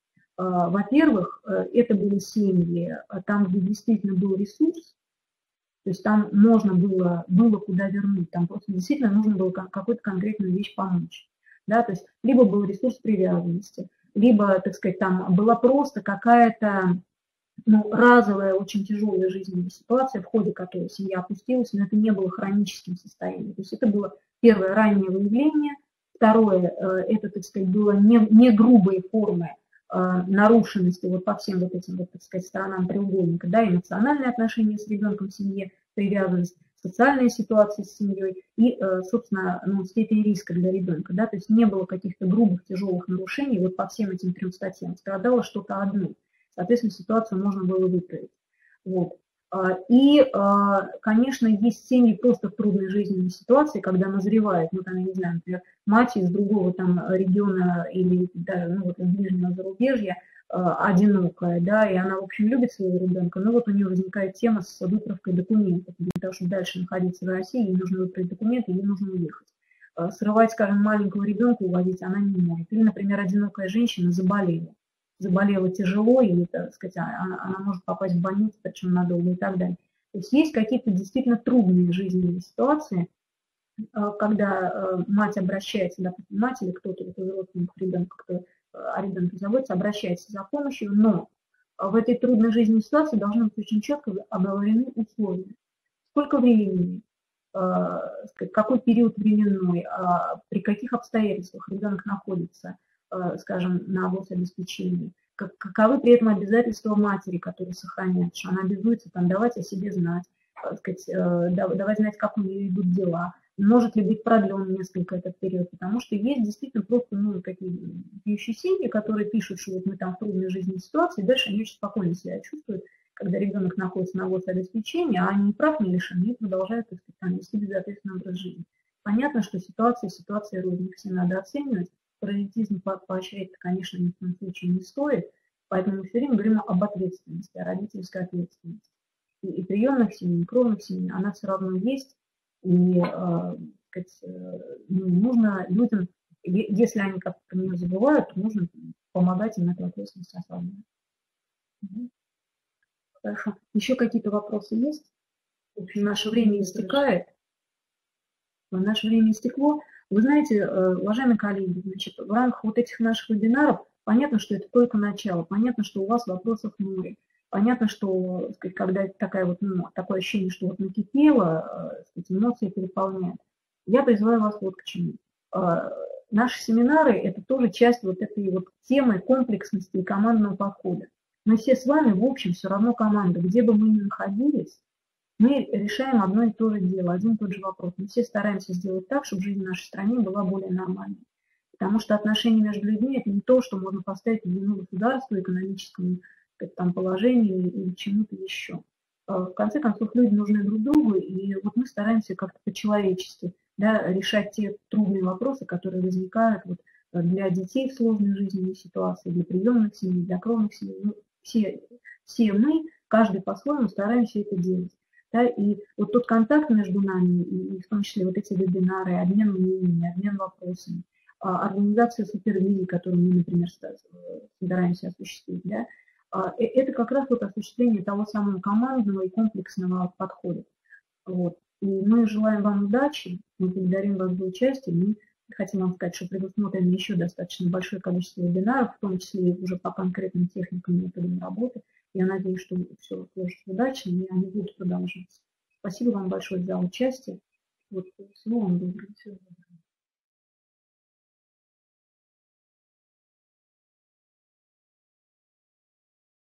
[SPEAKER 2] во-первых, это были семьи, там, где действительно был ресурс, то есть там можно было, было куда вернуть, там просто действительно нужно было какую-то конкретную вещь помочь. Да? То есть либо был ресурс привязанности, либо, так сказать, там была просто какая-то, ну, разовая, очень тяжелая жизненная ситуация, в ходе которой семья опустилась, но это не было хроническим состоянием. То есть это было первое раннее выявление, второе, это, так сказать, было не, не грубые формы нарушенности вот по всем вот этим, вот, так сказать, сторонам треугольника, да, эмоциональные отношения с ребенком в семье, привязанность, социальные ситуации с семьей и, собственно, ну, степень риска для ребенка, да, то есть не было каких-то грубых, тяжелых нарушений вот по всем этим трем статьям, страдало что-то одно, соответственно, ситуацию можно было выправить. Вот. И, конечно, есть семьи просто в трудной жизненной ситуации, когда назревает, ну, там, я не знаю, например, мать из другого там региона или даже, ну, вот из ближнего зарубежья, одинокая, да, и она, в общем, любит своего ребенка, но вот у нее возникает тема с выправкой документов. Для того, чтобы дальше находиться в России, ей нужно выправить документы, ей нужно уехать. Срывать, скажем, маленького ребенка, увозить она не может. Или, например, одинокая женщина заболела. Заболела тяжело, и, так сказать, она, она может попасть в больницу, причем надолго и так далее. То есть есть какие-то действительно трудные жизненные ситуации, когда мать обращается, допустим, мать или кто-то из родственников ребенка, кто о ребенке заботится, обращается за помощью, но в этой трудной жизненной ситуации должны быть очень четко оговорены условия. Сколько времени, какой период временной, при каких обстоятельствах ребенок находится, скажем, на гособеспечении, каковы при этом обязательства матери, которые сохраняют, что она обязуется там, давать о себе знать, сказать, давать знать, как у нее идут дела, может ли быть продлен несколько этот период, потому что есть действительно просто, ну, такие пьющие семьи, которые пишут, что вот мы там в трудной жизненной ситуации, и дальше они очень спокойно себя чувствуют, когда ребенок находится на гособеспечении, а они прав не лишены, и продолжают, так сказать, там, вести безответственный образ жизни. Понятно, что ситуация, ситуация рознь, все надо оценивать. Паразитизм поощрять, конечно, ни в коем случае не стоит, поэтому мы все время говорим об ответственности, о родительской ответственности. И, и приемных семей, и кровных семей, она все равно есть, и э, сказать, ну, нужно людям, если они как-то про нее забывают, то нужно помогать им эту ответственность осознавать. Угу. Хорошо. Еще какие-то вопросы есть? В общем, наше время истекает. Наше время истекло. Вы знаете, уважаемые коллеги, значит, в рамках вот этих наших вебинаров понятно, что это только начало, понятно, что у вас вопросов море, понятно, что, сказать, когда такая вот, ну, такое ощущение, что вот накипело, сказать, эмоции переполняют, я призываю вас вот к чему. Наши семинары – это тоже часть вот этой вот темы комплексности и командного подхода. Мы все с вами, в общем, все равно команда, где бы мы ни находились, мы решаем одно и то же дело, один и тот же вопрос. Мы все стараемся сделать так, чтобы жизнь в нашей стране была более нормальной. Потому что отношения между людьми – это не то, что можно поставить в вину государству, экономическому там, положению или чему-то еще. В конце концов, люди нужны друг другу, и вот мы стараемся как-то по-человечески да, решать те трудные вопросы, которые возникают вот для детей в сложной жизненной ситуации, для приемных семей, для кровных семей. Ну, все, все мы, каждый по-своему стараемся это делать. Да, и вот тот контакт между нами, и в том числе вот эти вебинары, обмен мнениями, обмен вопросами, организация супервизии, которую мы, например, собираемся осуществить, да, это как раз вот осуществление того самого командного и комплексного подхода. Вот. И мы желаем вам удачи, мы благодарим вас за участие, мы хотим вам сказать, что предусмотрено еще достаточно большое количество вебинаров, в том числе и уже по конкретным техникам и методам работы. Я надеюсь, что все сложится удачно, и они будут продолжаться. Спасибо вам большое за участие. Вот, всего вам доброго.